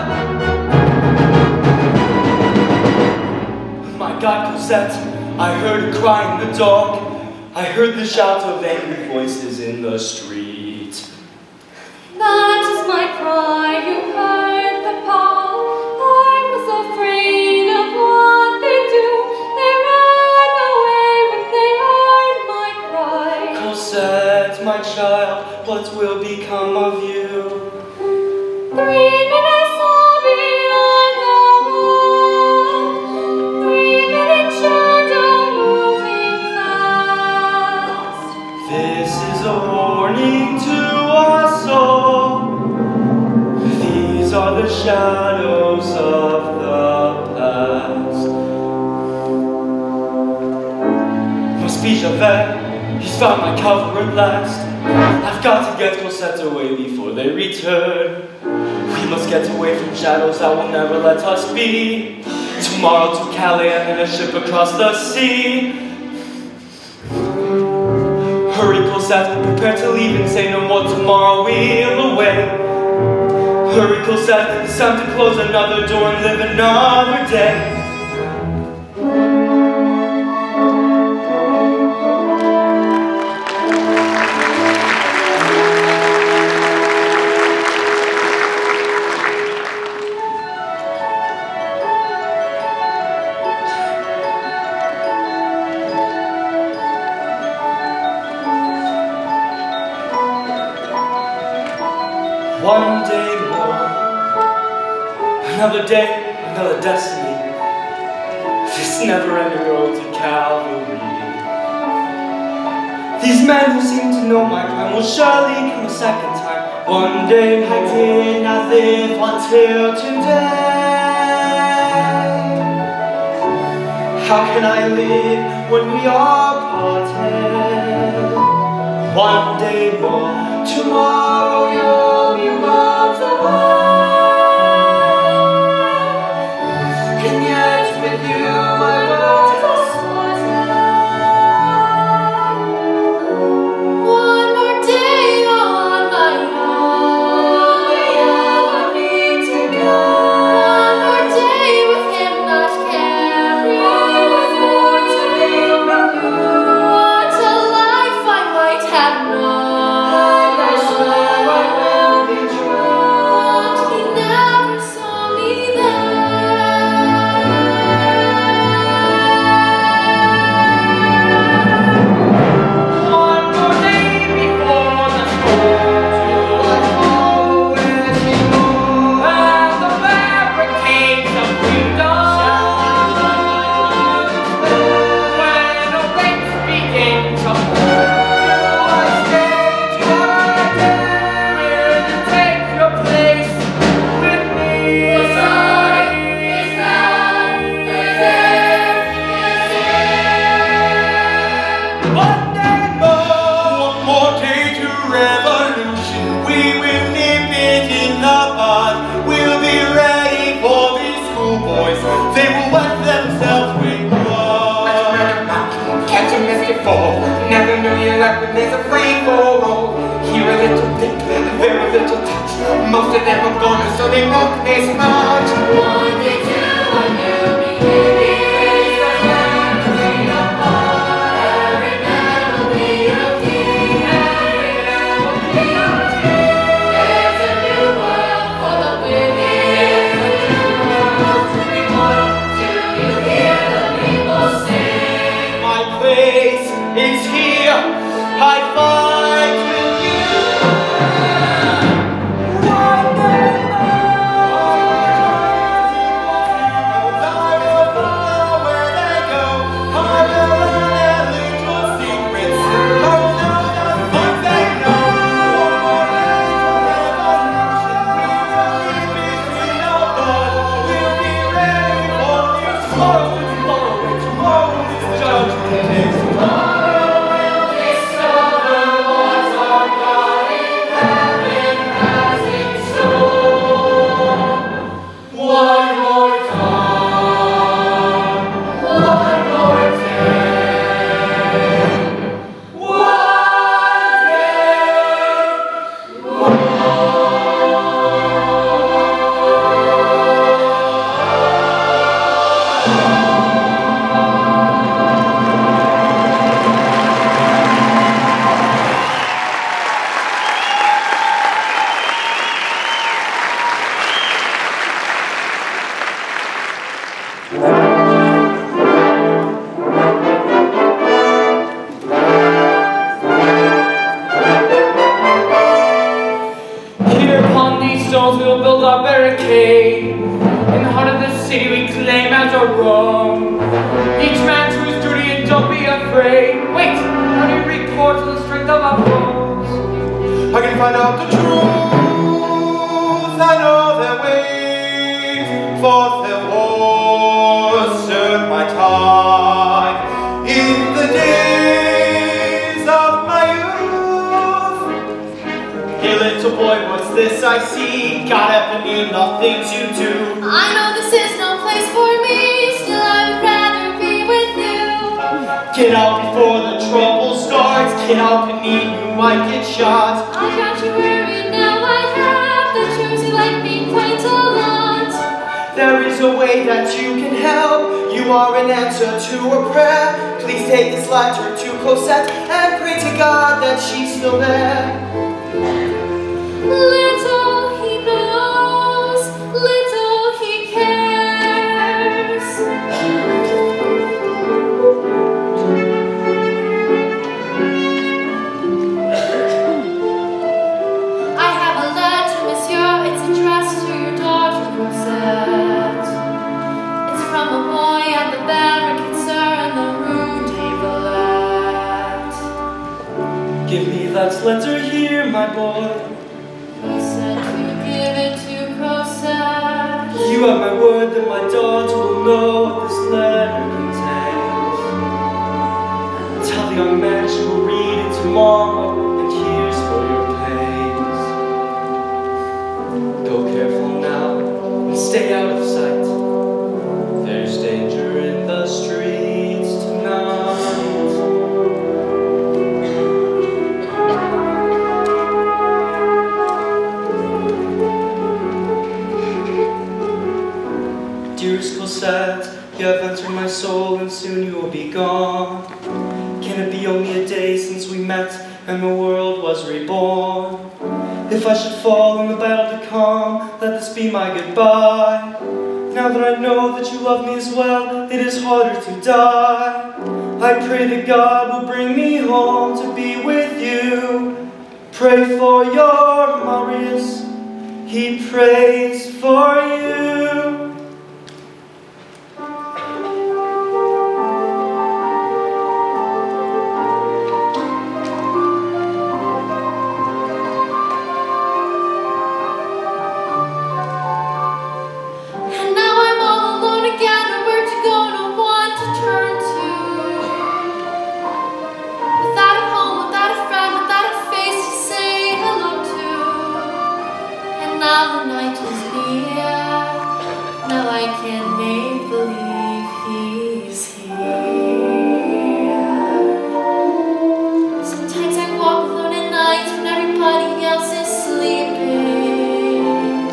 My God, Cosette, I heard a cry in the dark. I heard the shouts of angry voices in the street. That is my cry, you heard the call. I was afraid of what they do. They ran away when they heard my cry. Cosette, my child, what will become of you? Three minutes saw behind the wall. Three minutes shadow moving fast. This is a warning to us all. These are the shadows of the past. Must be Javert, he's found my cover at last. I've got to get Cosette away before they return. We must get away from shadows that will never let us be. Tomorrow to Calais and in a ship across the sea. Hurry, Cosette, prepare to leave and say no more tomorrow we'll away. Hurry, Cosette, it's time to close another door and live another day. One day more, another day, another destiny. This never-ending road to Calvary. These men who seem to know my crime will surely come a second time. One day I did not live until today. How can I live when we are parted? One day more, tomorrow you'll be miles away. And yet with you my world is One more day on my own. We ever need to go. One more day with him not caring. One more day with you. What a life I might have known. I wish I will be true. What schoolboys. They will wet themselves with blood. Catch a misty fall. Never knew you like when there's a free for all. Here a little dip, there a little touch. Most of them are gone, so they won't miss much. One day to a new beginning. Raise the flag, freedom heart. Every man will be a king. Every man will be a king. There's a new world for the women. To be born. Do you hear the people sing? My place is here. I fight with you. I can find out the truth. I know their ways, for their wars served my time in the days of my youth. Hey little boy, what's this I see? God help me, the things you do. I know this is no place for me, still I would rather be with you. Get out before the trouble starts. Get out beneath, you might get shot. I got you worried, now I have the truth. You like me quite a lot. There is a way that you can help. You are an answer to a prayer. Please take this letter to Cosette and pray to God that she's still there. Little he knows, little he cares. I have a letter, monsieur. It's addressed to your daughter, Cosette. It's from a boy at the barricade, sir, in the Rue de Valette. Give me that letter here, my boy. He said to give it to Cosette. You have my word that my daughter will know what this letter contains. Tell the young man she will read it tomorrow, and here's for your pains. Go careful now, and stay out of sight. There's danger in the streets tonight. Dearest Cosette, you have entered my soul and soon you will be gone. Can it be only a day since we met and the world was reborn? If I should fall in the battle to come, let this be my goodbye. Now that I know that you love me as well, it is harder to die. I pray that God will bring me home to be with you. Pray for your Marius, he prays for you. Now the night is near. can't make believe he's here. Sometimes I walk alone at night when everybody else is sleeping.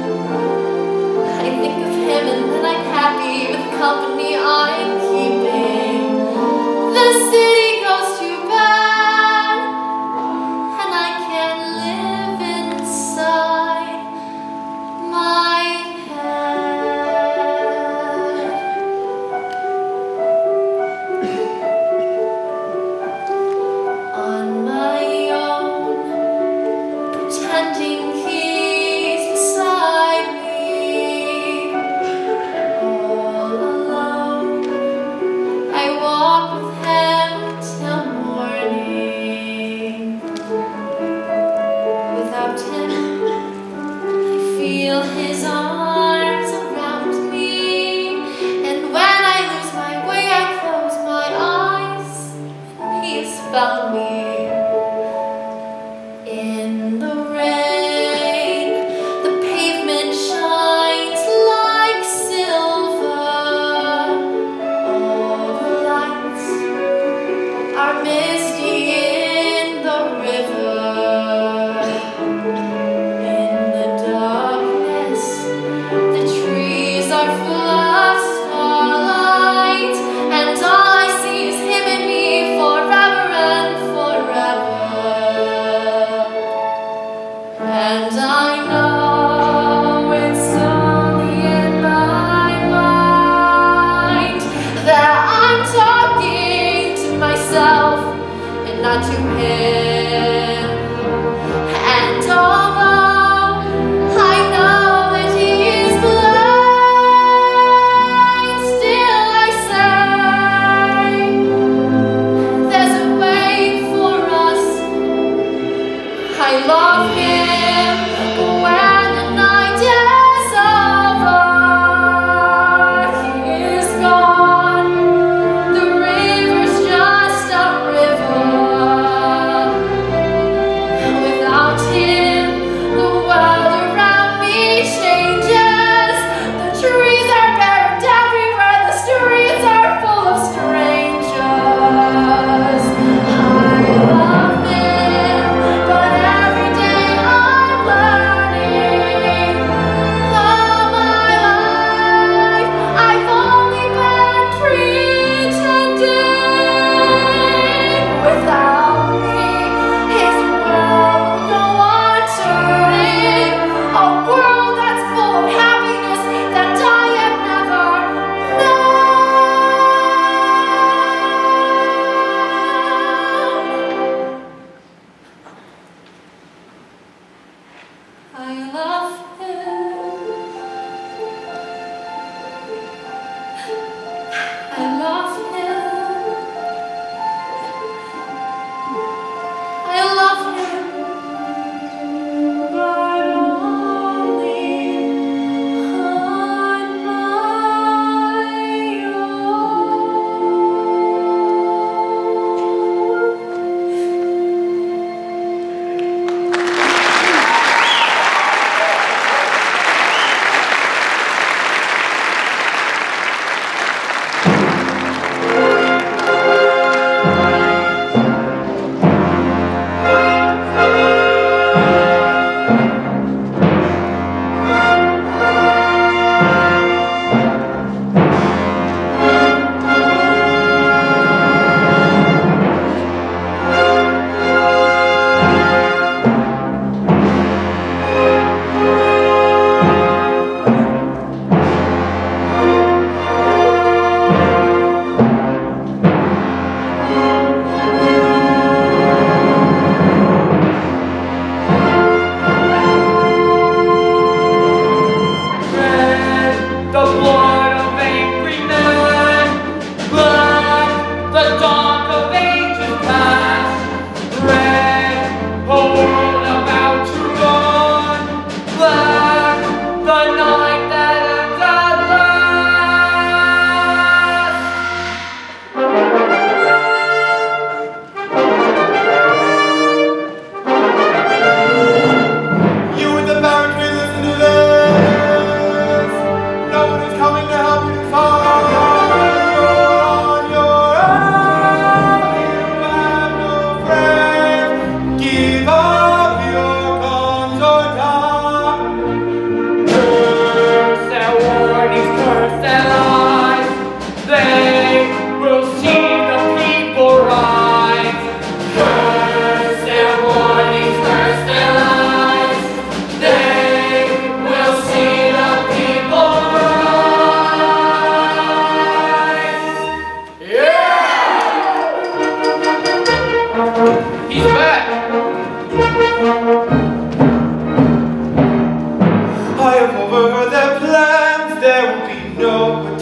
I think of him and then I'm happy with the company I'm keeping. The city goes too bad, and I can't live inside my head. On my own, pretending he's beside me, all alone, I walk with him till morning. Without him, I feel his arms around me, and when I lose my way, I close my eyes, and he has found me. In the rain, the pavement shines like silver. All the lights are misty in the river. In the darkness, the trees are full of starlight, and all I see is him and me forever and forever. And I know it's only in my mind that I'm talking to myself and not to him. And although I know that he is blind, still I say there's a way for us. I love him when the night is over. He is gone. The river's just a river.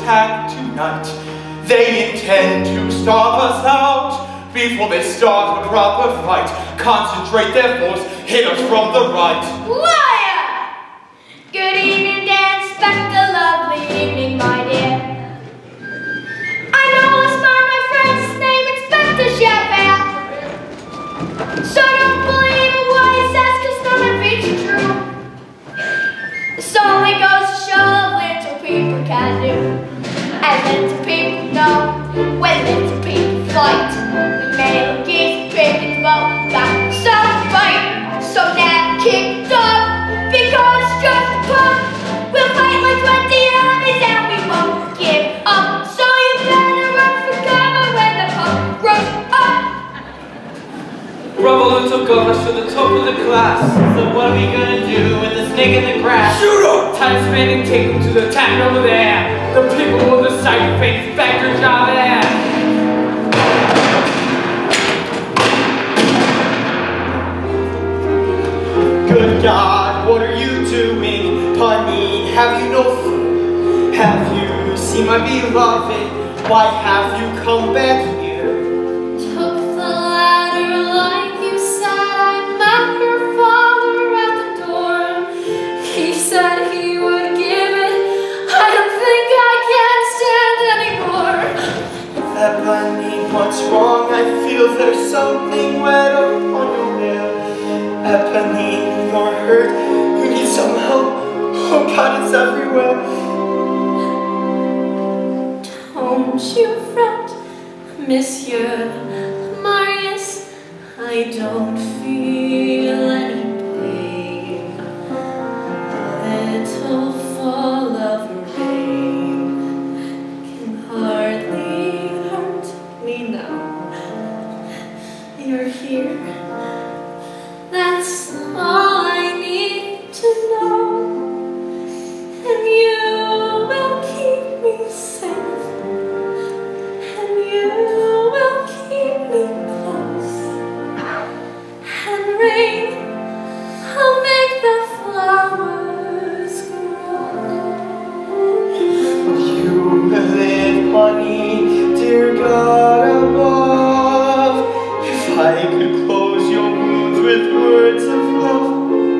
attack tonight. They intend to starve us out before they start a proper fight. Concentrate their force, hit us from the right. Liar! Good evening, Dan. Spent a lovely evening, my dear. I know I'll spy my friend's name, Inspector Javert. So don't believe a word he says, cause none of it's true. This only goes to show what little people can do. And little people know when little people fight. We may look easy, pickings, but we've got some fight. So now kick off, because just a pump. We'll fight like twenty armies and we won't give up. So you better run for cover when the pump grows up. Bravo little governor to the top of the class. So what are we gonna do with the snake in the grass? Shoot him! Time spending, take them to the town over there. The people will decide fate, Inspector Javert. Good God, what are you doing? Pawnee, have you no food? Have you seen my beloved? Why have you come back here? Took the ladder like you said. I met her father at the door. He said he would give it. I don't think I can stand anymore. Ebony, what's wrong? I feel there's something wet upon your hair. Ebony, you're hurt. You need some help. Oh God, it's everywhere. Don't you fret, Monsieur Marius. I don't feel any pain. A little fall of rain can hardly hurt me now. You're here. That's all I need to know. And you will keep me safe. And you will keep me close. And rain, I'll make the flowers grow. You live, honey, dear God above. If I could close your wounds with words of love.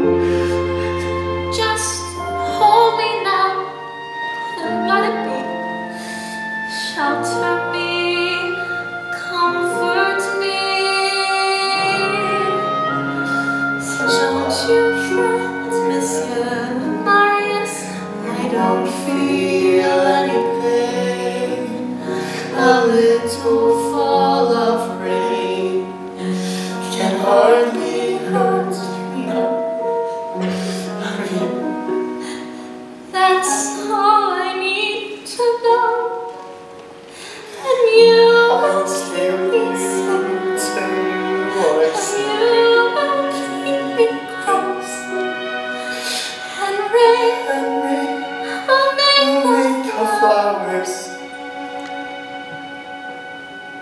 Just hold me now and let it be. Shelter me, comfort me. So don't you fret, Monsieur Marius. I don't feel any pain. A little fall of rain can hardly hurt me. That's all I need to know. And you will keep me safe. And you will keep me close. And rain, will make the flowers.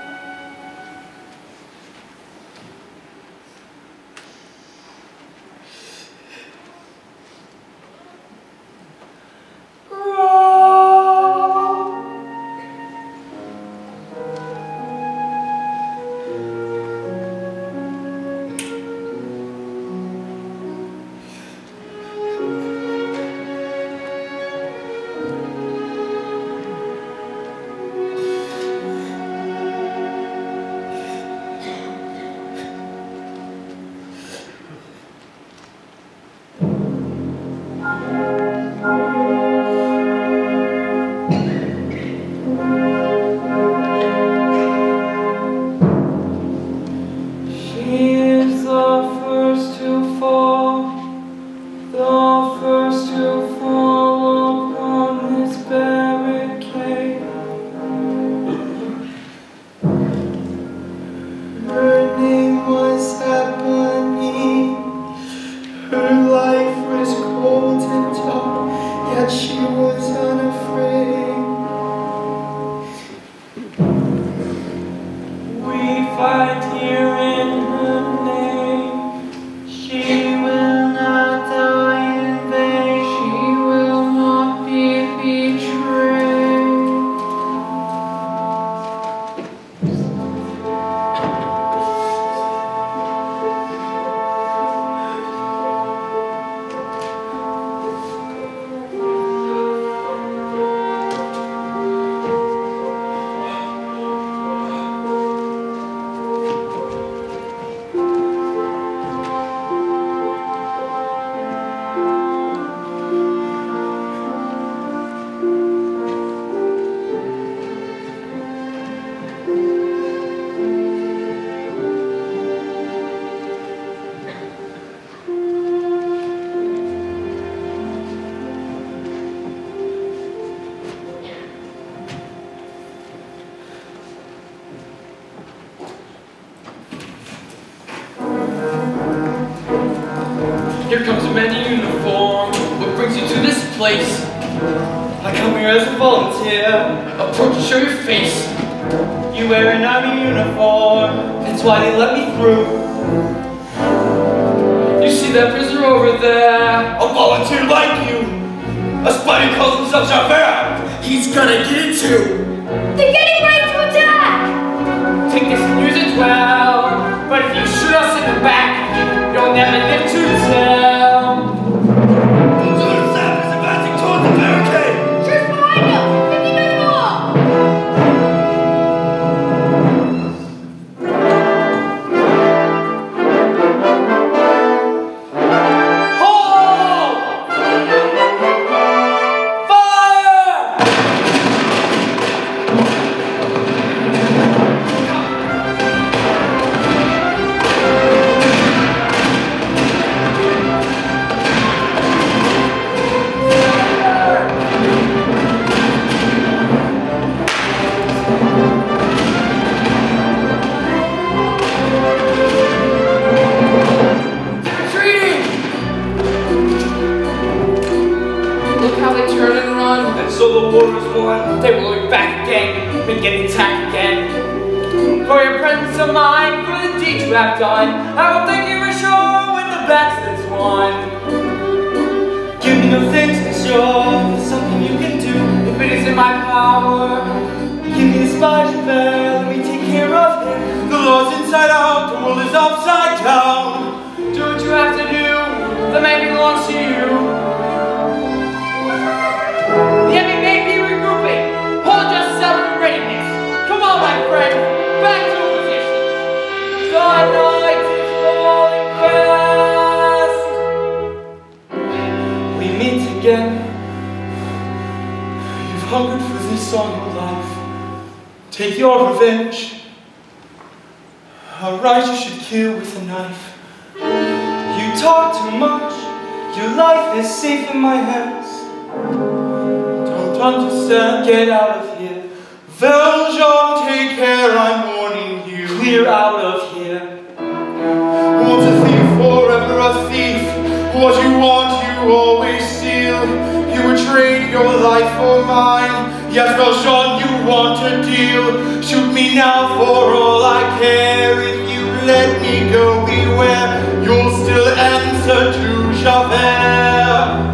Here comes a man in uniform. What brings you to this place? I come here as a volunteer. Approach and show your face. You wear an army uniform. That's why they let me through. You see that prisoner over there? A volunteer like you. A spy who calls himself Javert. He's gonna get it too. They're getting ready to attack! Take this news as well, but if you shoot us in the back, you'll never live to tell. Platoon Zap is advancing towards the barricade. Just behind you! fifty men more! Hold! Fire! Look how they turn and run. And so the war is won. They will be back again and get attacked again. For your presence of mind, for the deeds you have done, I will thank you for sure when the battle's won. Give me no thanks, monsieur. There's something you can do. If it is in my power, Give me the spy Javert. Let me take care of him. The law's inside out. The world is upside down. do what you have to do. The man belongs to you. The enemy may be regrouping. Hold yourself in readiness. Come on, my friend. Back to position. The night is falling fast. We meet again. You've hungered for this all your life. Take your revenge. A right you should kill with a knife. You talk too much. Your life is safe in my hands. Don't understand. Get out of here. Valjean, take care. I'm warning you. Clear out of here. Once a thief, forever a thief. What you want, you always steal. You would trade your life for mine. Yes, Valjean, you want a deal. Shoot me now for all I care. If you let me go, beware. You'll still answer to Javert.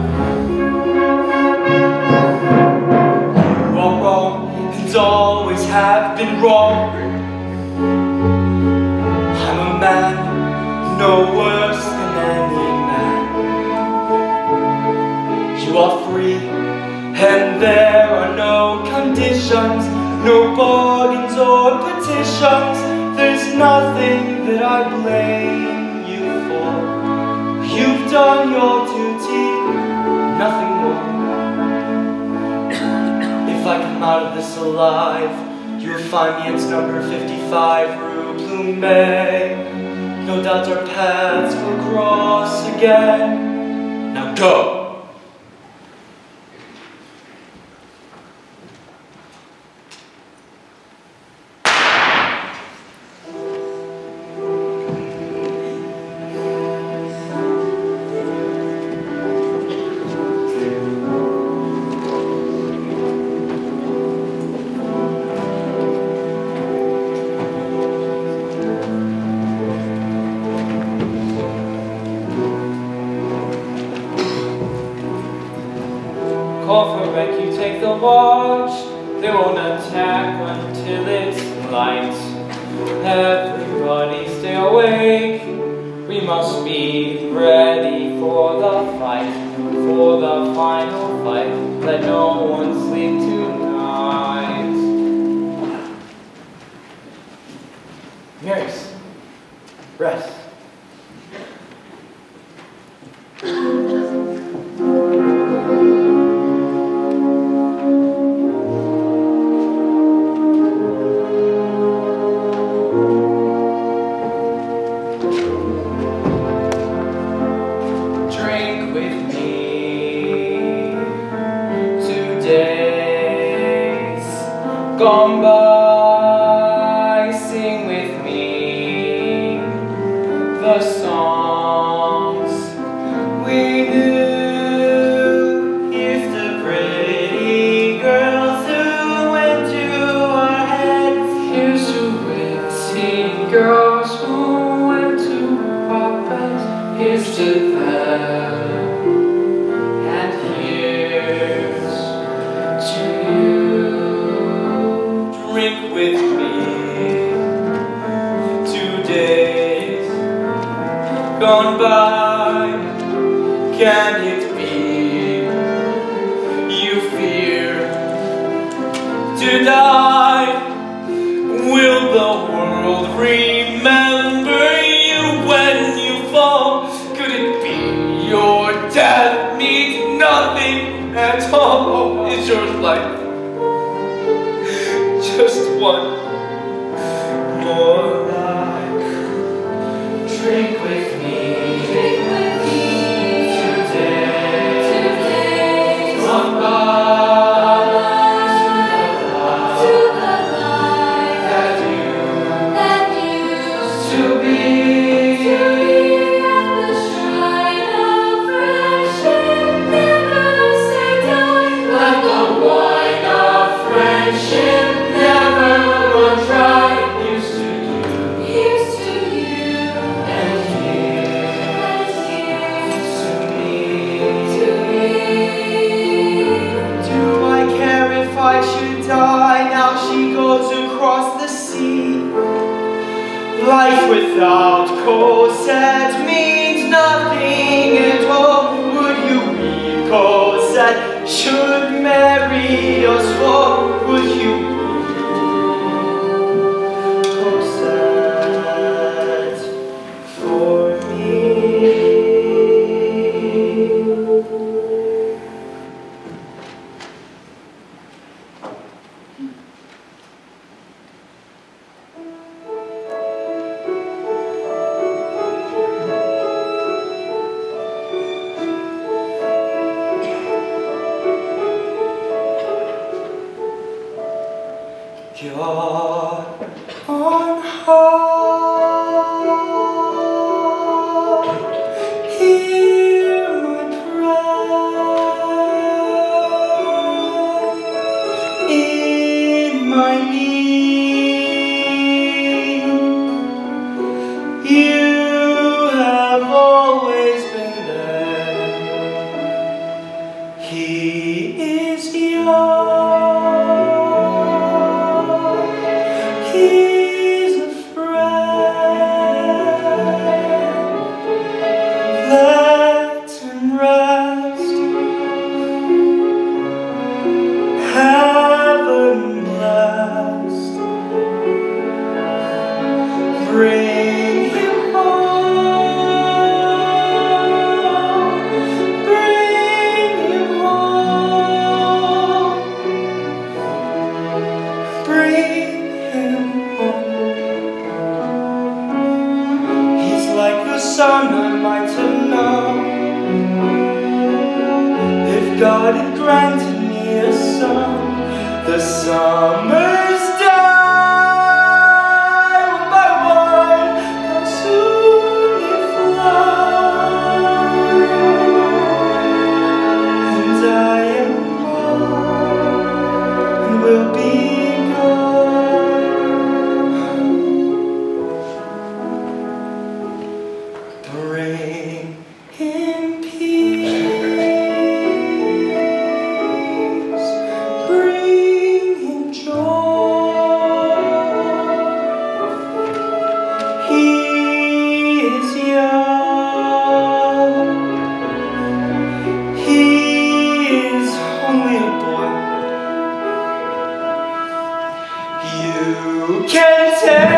Wrong, wrong, and always have been wrong. I'm a man, no worse than any man. You are free, and there are no conditions, no bargains or petitions. There's nothing that I blame you for. You've done your duty, nothing more. If I come out of this alive, you'll find me at number fifty-five Rue Plumet. No doubt our paths will cross again. Now go! Call for wreck, you take the watch. They won't attack until it's light. Everybody stay awake. We must be ready for the fight, for the final fight. Let no one sleep tonight. Nurse, rest. Gone by, sing with me the songs drink with me. Two days gone by, can it be you fear to die? Will the world remember you when you fall? Could it be your death means nothing at all? Is your life just one more life? Drink with me. Drink with me. Today. Today. Gone by. Life without Cosette means nothing at all. Would you be Cosette? Should marry us for? Would you be Cosette for me? God on high, hear my prayer in my need. You have always been there. He is yours. He's a friend. Let him rest. Heaven blessed. Bring him home. Bring him home. Bring son I might have known if God had granted me a son. The summers die one by one, how soon they fly, and I am gone and will be bring him peace, bring him joy. He is young, he is only a boy. You can take,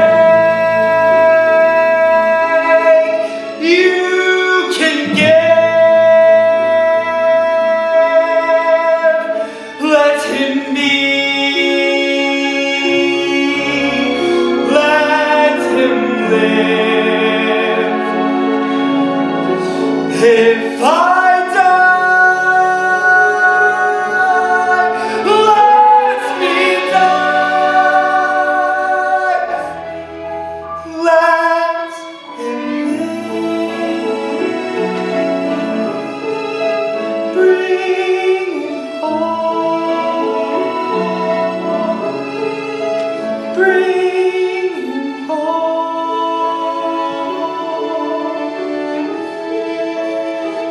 if I die, let me die. Let him live. Bring him home. Bring him home.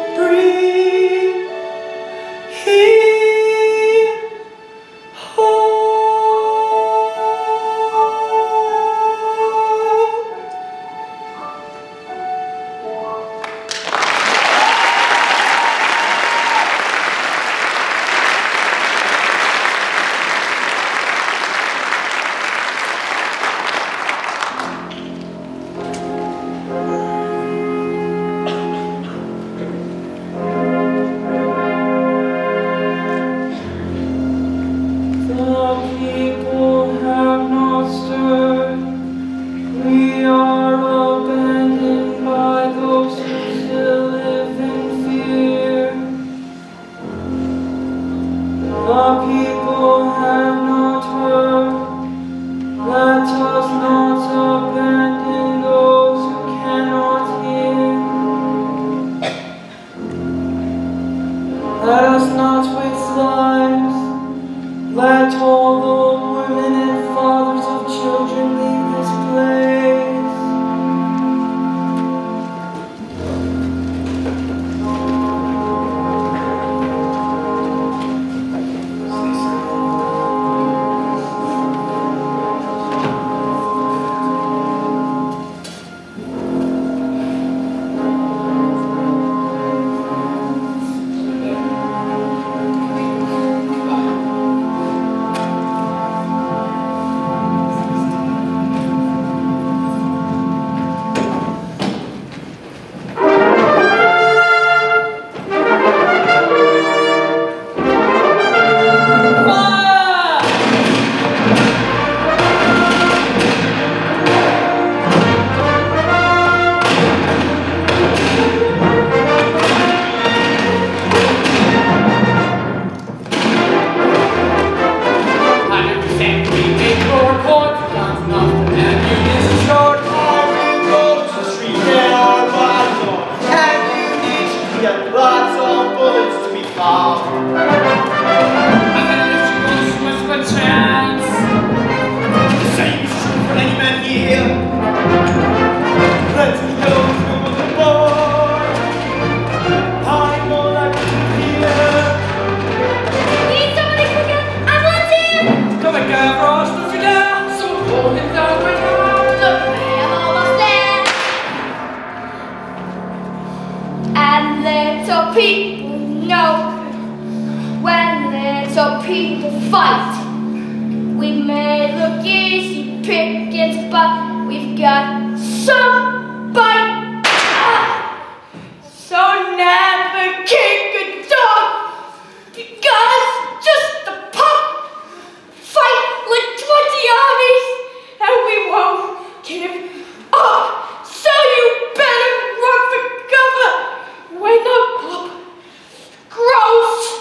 people know when little people fight. We may look easy pickings, but we've got some bite. Ah! So never kick a dog, because just a pup fight with twenty armies, and we won't give up. So you better run for cover when the pup grows.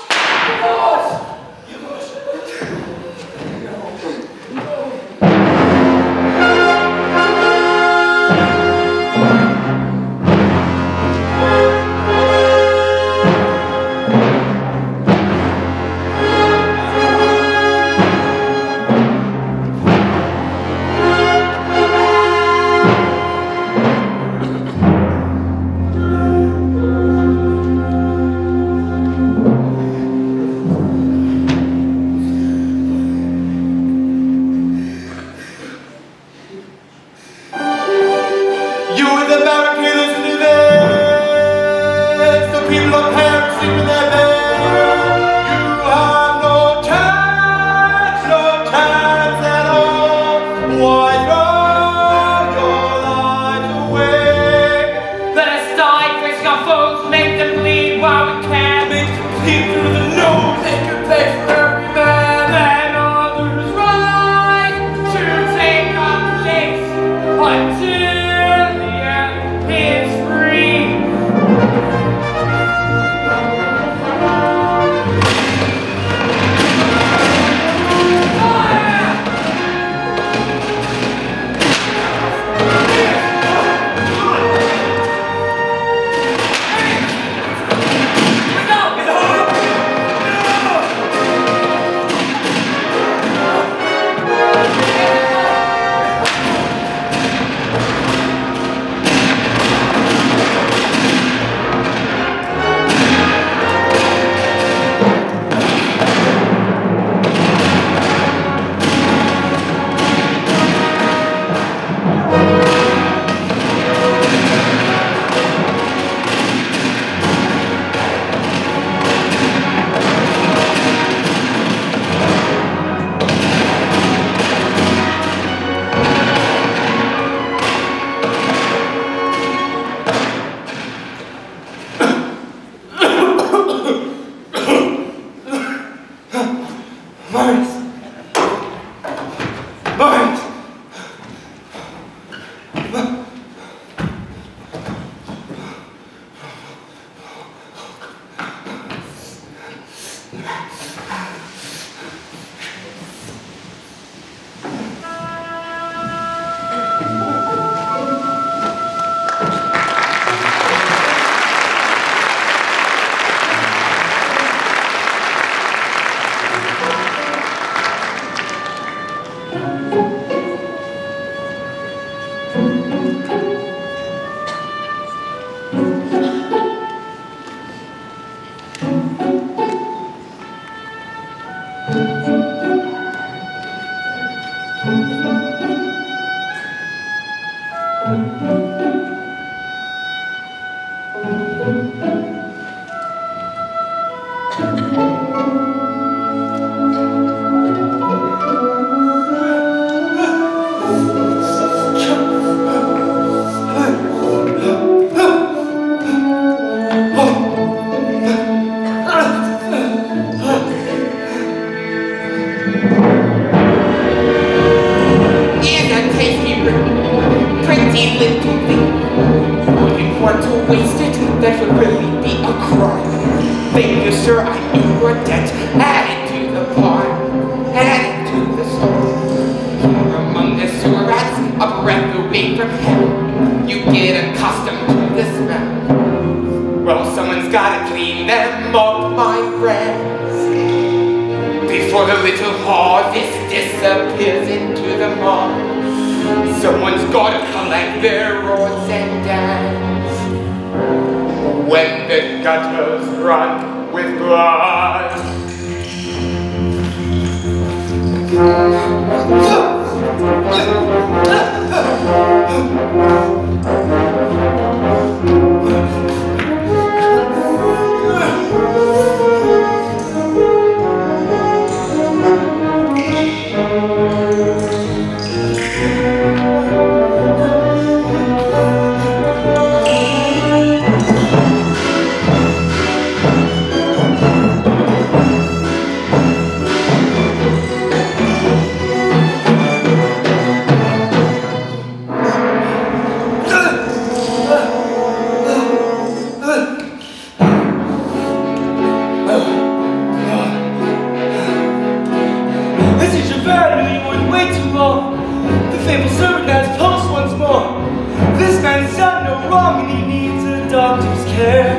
more. The faithful servant has pulse once more. This man's done no wrong and he needs a doctor's care.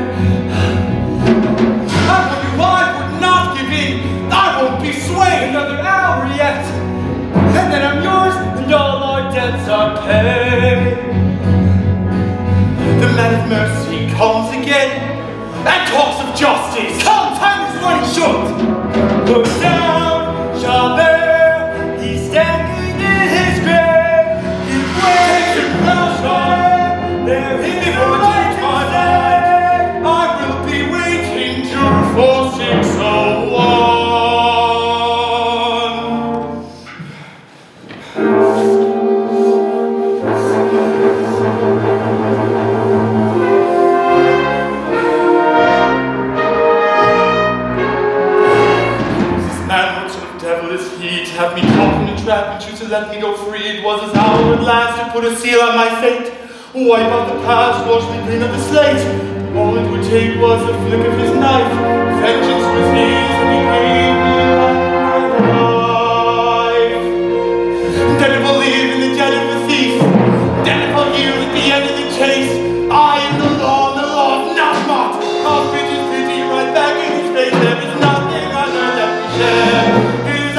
I wonder why I would not give in. I won't be swayed another hour yet. And then I'm yours and all our debts are paid. The man of mercy comes again and talks of justice. Come, time is running short. Look down, Javert, he's standing in his grave. He waits to pleasure, there is no light to say. I will be waiting two four six oh one. Have me caught in a trap and choose to let me go free. It was his hour at last to put a seal on my fate. Wipe out the past, wash me clean of the slate. All it would take was a flick of his knife. Vengeance was his and he gave me my life. Then if I'll live in the den of a thief, then if I'll yield at the end of the chase, I am the law and the law is not mocked. I'll spit his pity right back in his face. There is nothing on earth that we share.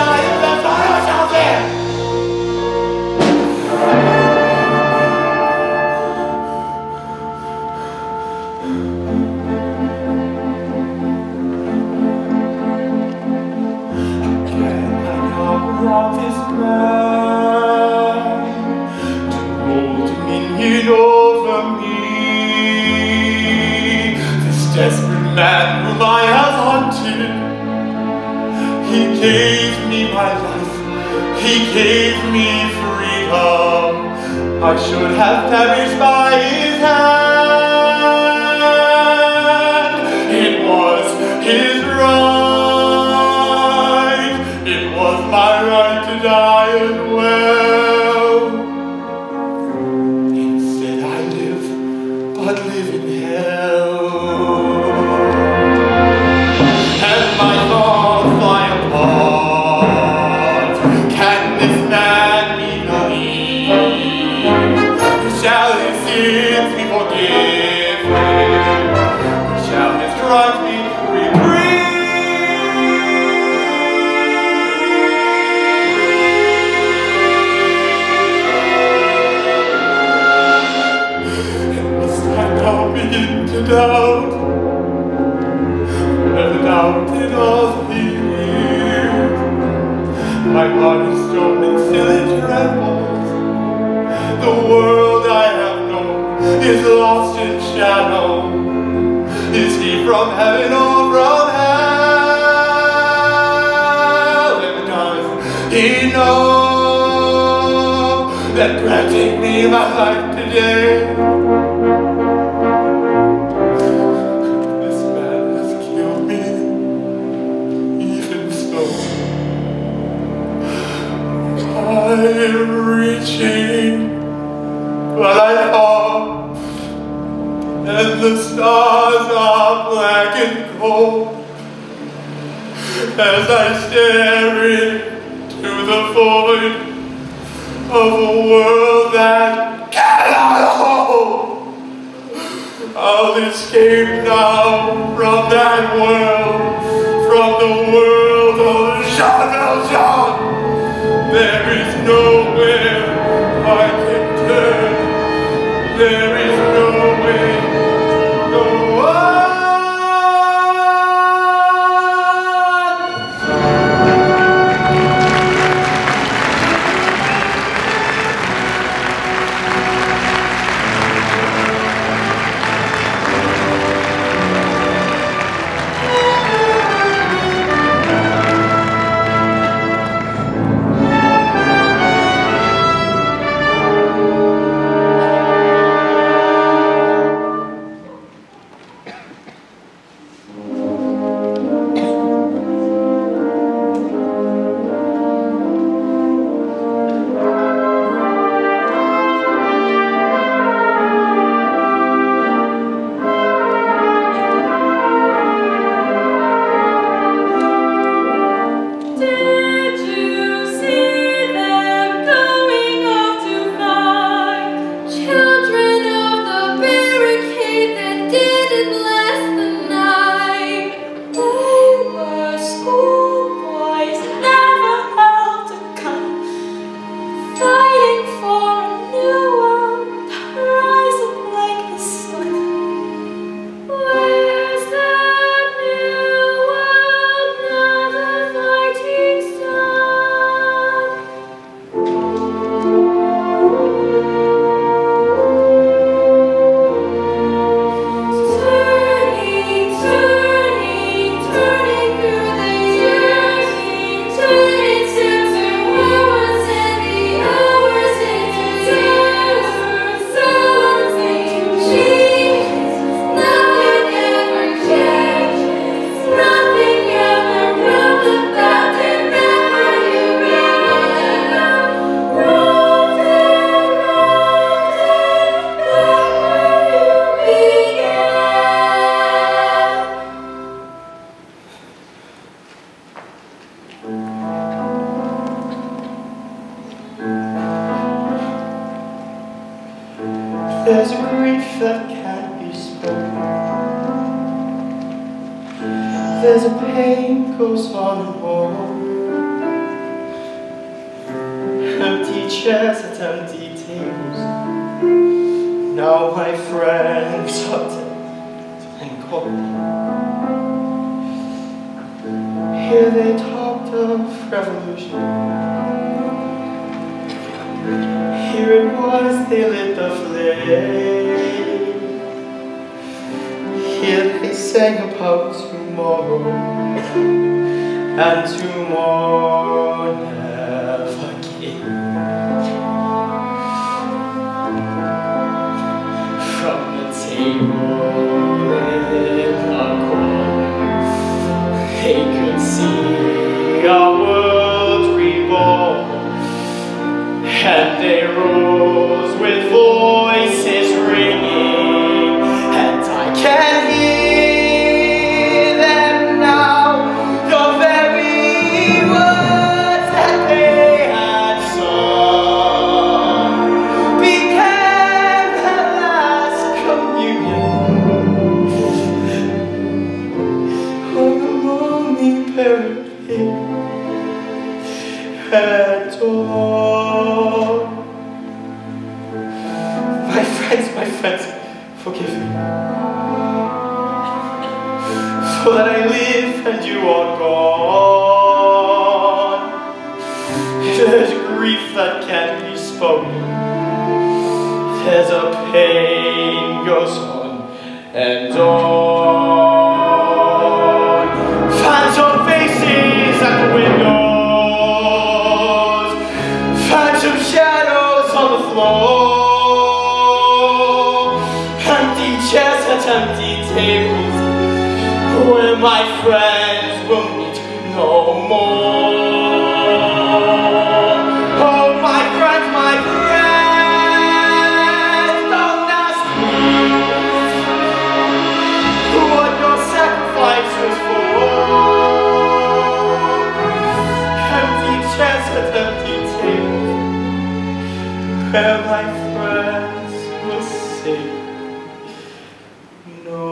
Man whom I have hunted, he gave me my life, he gave me freedom. I should have perished by his hand. It was his right, it was my right to die as well. Instead I live, but live in hell. Doubt, and the doubt in all things. My heart is stone and still it trembles. The world I have known is lost in shadow. Is he from heaven or from hell? And does he know that granting me my life today, I am reaching, but I fall, and the stars are black and cold as I stare into the void of a world that cannot hold. I'll escape now from that world, from the world of Jean Valjean. There is nowhere I can turn. There is no way to go on. There's a grief that can't be spoken. There's a pain goes on and on. Empty chairs at empty tables. Now my friends are dead and gone. Here they talked of revolution. Here it was they lit the flame. Here they sang about tomorrow, and tomorrow never came. From the table in the corner, they could see our world reborn. And they rose with voices ringing, and I can hear them now, the very words that they had sung became the last communion on the lonely parapet at dawn. My friends, my friends, forgive me, for that I live and you are gone. There's grief that can't be spoken. There's a pain goes on and on. Phantom faces at the windows, phantom shadows on the floor. Chairs at empty tables, where my friends will meet no more. Oh, my friends, my friends, don't ask me what your sacrifice was for. Empty chairs at empty tables, where my friends will sing no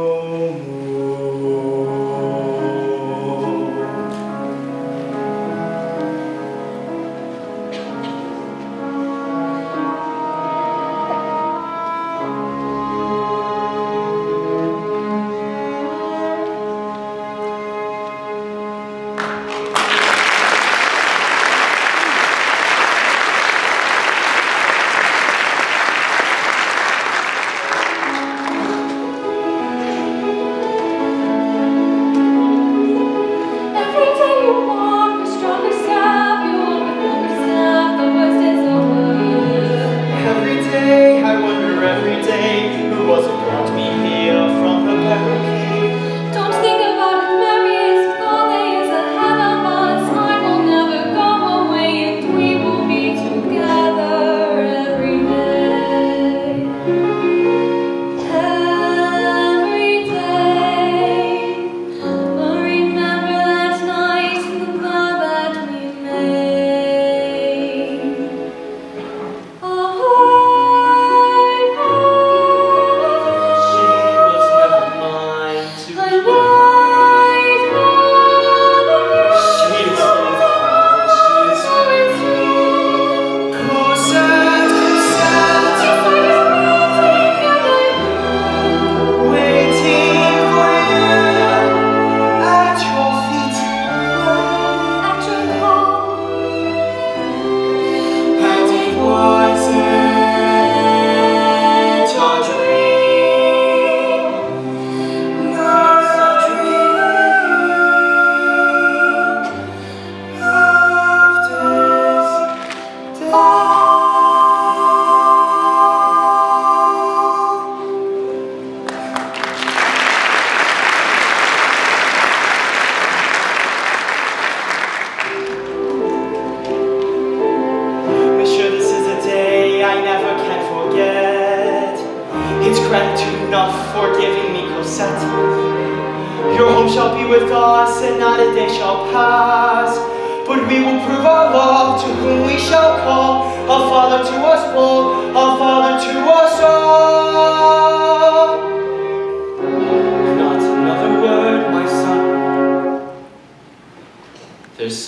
Your home shall be with us, and not a day shall pass. But we will prove our love to whom we shall call, a Father to us both, a Father to us all.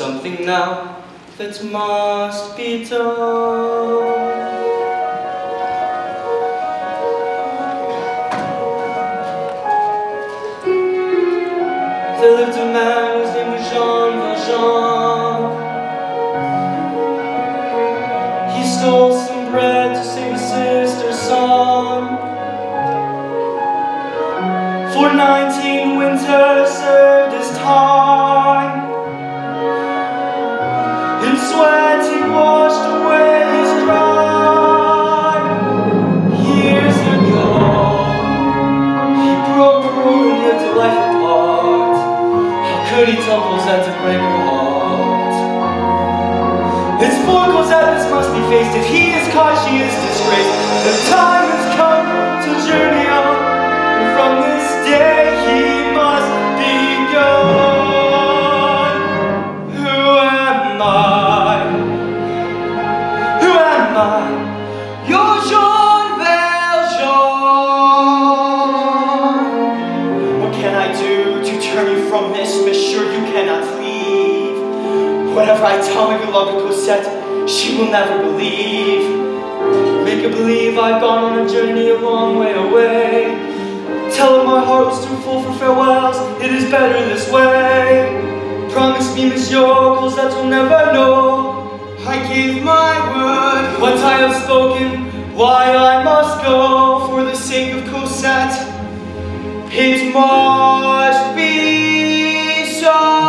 something now that must be done. There lived a man whose name was Jean Valjean. He stole some bread to save his sister's son. For nineteen winters served his time. In sweat he washed away his crime. Years ago, he broke the rule and lived a life apart. How could he tell Cosette to break her heart? It's poor Cosette this must be faced. If he is caught, she is disgraced. The time has come to journey on, and from this day he must be gone. Who am I? Who am I? You're Jean Valjean. What can I do to turn you from this, monsieur? You cannot leave. Whatever I tell my beloved Cosette, she will never believe. Make her believe I've gone on a journey a long way away. Tell her my heart was too full for farewells, it is better this way. Promise me, monsieur, Cosette will never know. I give my word, what I have spoken, why I must go. For the sake of Cosette, it must be so.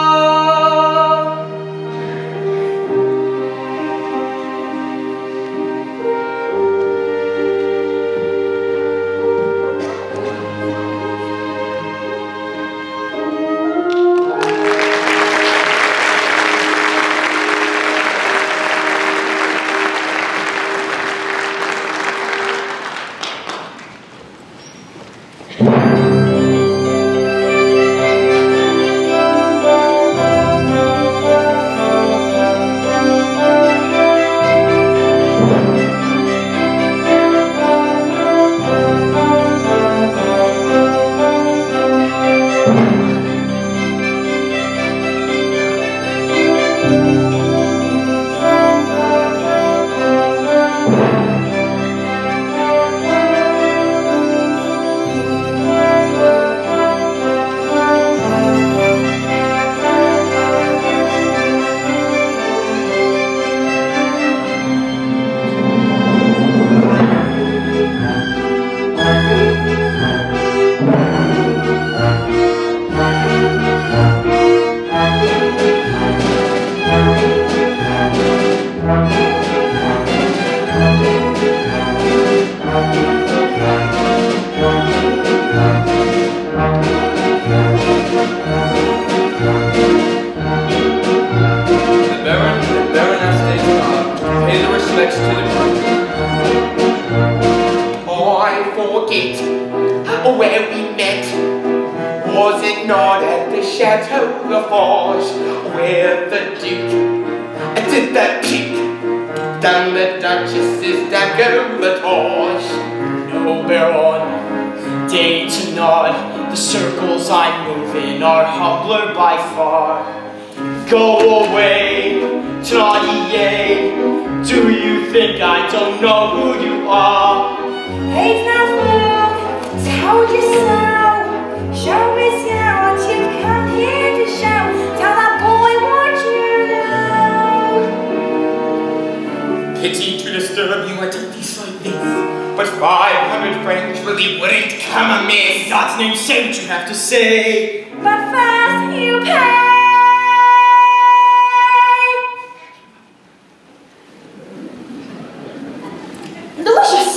Where we met, was it not at the Chateau Lafarge, where the Duke did that peek down the Duchess's decolletage? No, Baron, day to nod, the circles I move in are humbler by far. Go away, Tenier, do you think I don't know who you are? Hey, now, told you so. Show me what you've come here to show. Tell that boy what you know. Pity to disturb you at a feast like this, but five hundred francs really wouldn't come amiss. God's name, say what you have to say. But first you pay. Delicious.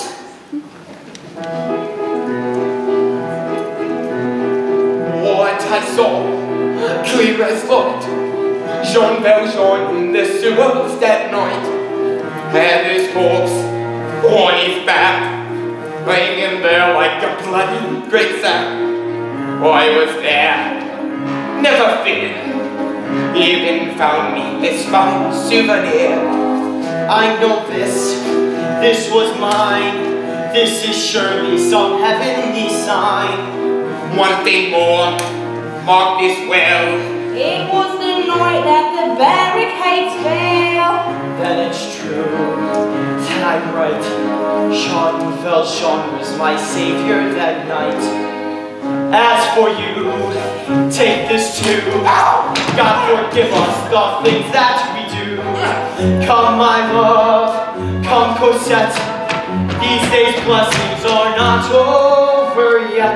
I saw, clear as light, Jean Valjean in the sewers that night, had his corpse on his back, laying there like a bloody great sack. I was there, never feared, even found me this fine souvenir. I know this, this was mine, this is surely some heavenly sign. One thing more, mark this well. It was the night that the barricades fail. Then it's true that I'm right. Jean Valjean was my savior that night. As for you, take this too. God forgive us the things that we do. Come, my love, come, Cosette. These days' blessings are not over yet.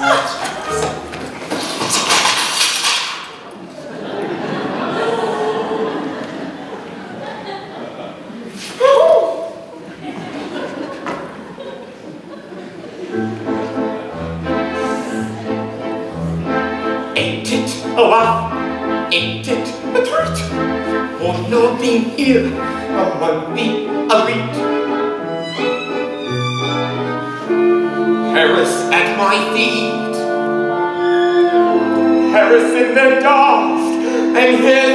Ain't it a laugh? Ain't it a treat? For no being here among the elite. Paris at my feet. Paris in the dust, and his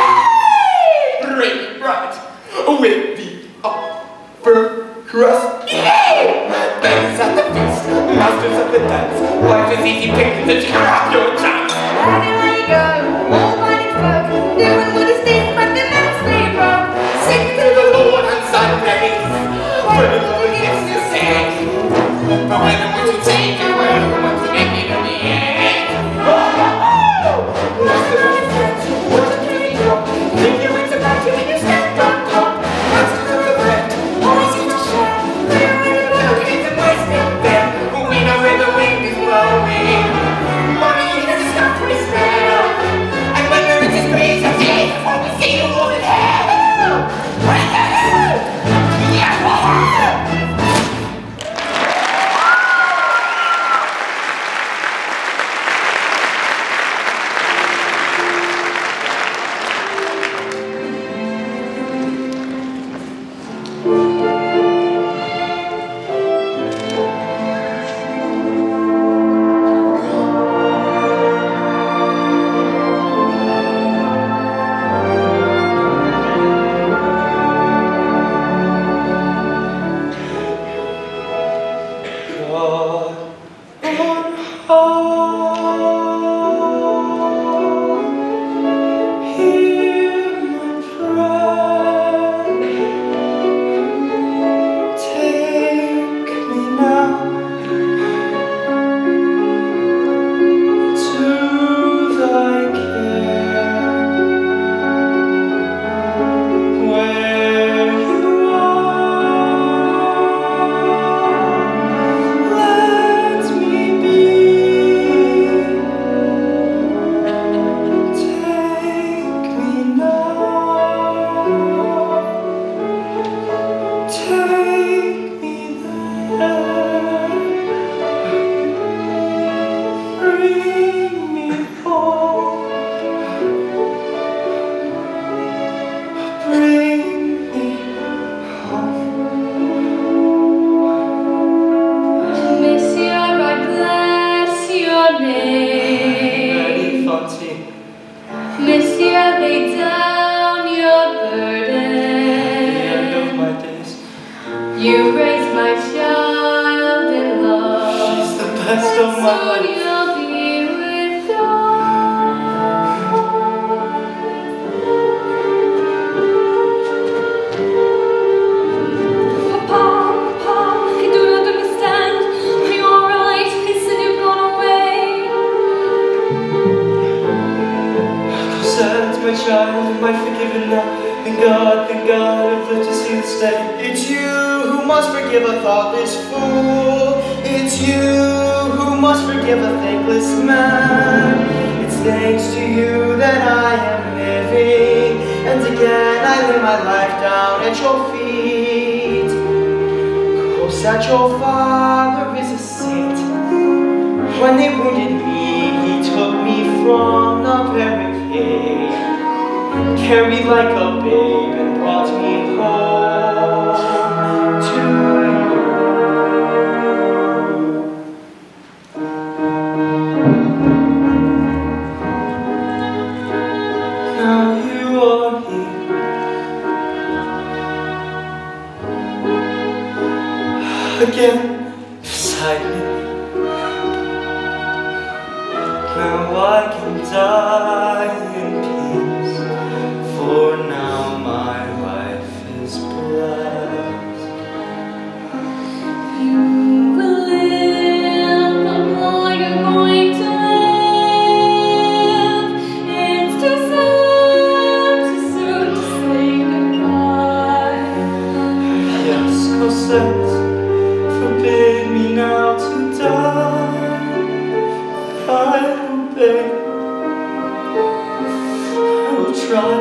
great right with the upper crust. Beggars at the feast, masters of the dance. Life is easy pickings and you have your chance. Everywhere you go, all-minded folk, doing what is deep, but they never stay broke. Sing to the Lord on Sundays, for the Lord gets to sing. But when I'm with you, take your word, once you get me to the end. Oh, oh, oh! Master of the friends, what a dream, think you it's about you when you stand on top. Masters of the bread, always seem to share. We're really welcome to my step there. We know where the wind is blowing. Mommy, you never stop for his spell. And when we're in this place, I say, before we see the Lord in hell. What the hell? Yeah, You raised my child in love. She's the best of my life. Soon you'll be with God. Papa, Papa, I do not understand. Are you alright? He said you've gone away. Cosette, my child, am I forgiven now? Thank God, thank God, I've lived to see this day. It's you who must forgive a thoughtless fool. It's you who must forgive a thankless man. It's thanks to you that I am living, and again I lay my life down at your feet. Cosette, your father is a saint. When they wounded me, he took me from the barricade, carried like a babe and brought me home to you. Now you are here, again beside me. Now I can die in peace. says, forbid me now to die. I obey. I will try.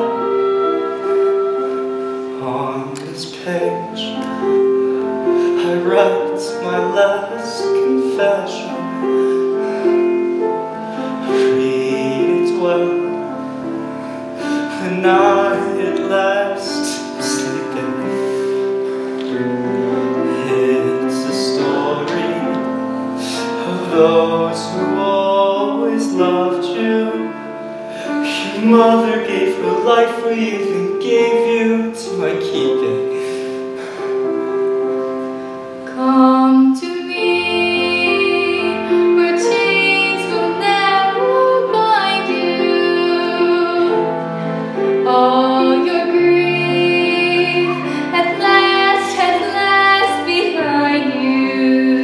On this page, I write my last confession. Read it well. The night at last sleeping. It's a story of those who always loved you. Your mother gave her life for you, then gave you to my keeping. Come to me, where chains will never bind you. All your grief at last, at last behind you.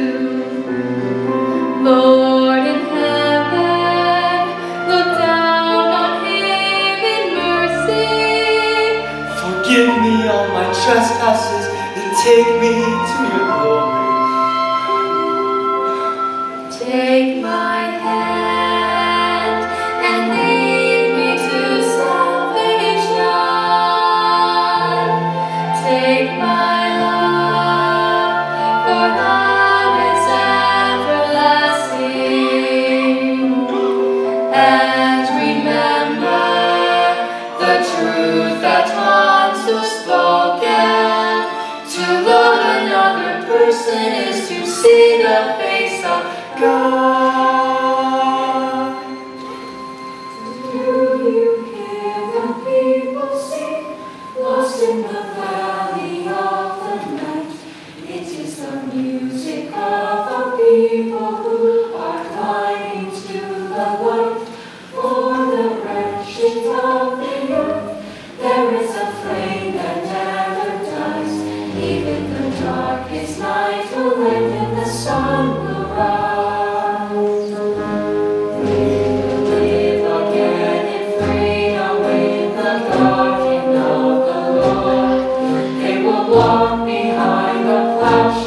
Lord in heaven, look down on him in mercy. Forgive me all my trespasses and take me to your glory. Take my hand and lead me to salvation. Take my love, for love is everlasting. And remember the truth that once was spoken. To love another person is to see the face of God. Do you hear the people sing? Lost in the valley of the night. It is the music of a people who are climbing to the light. For the wretched of the earth, there is a flame that never dies. Even the darkest night will end and the sun will rise. We will live again in freedom in the garden of the Lord. They will walk behind the cloud.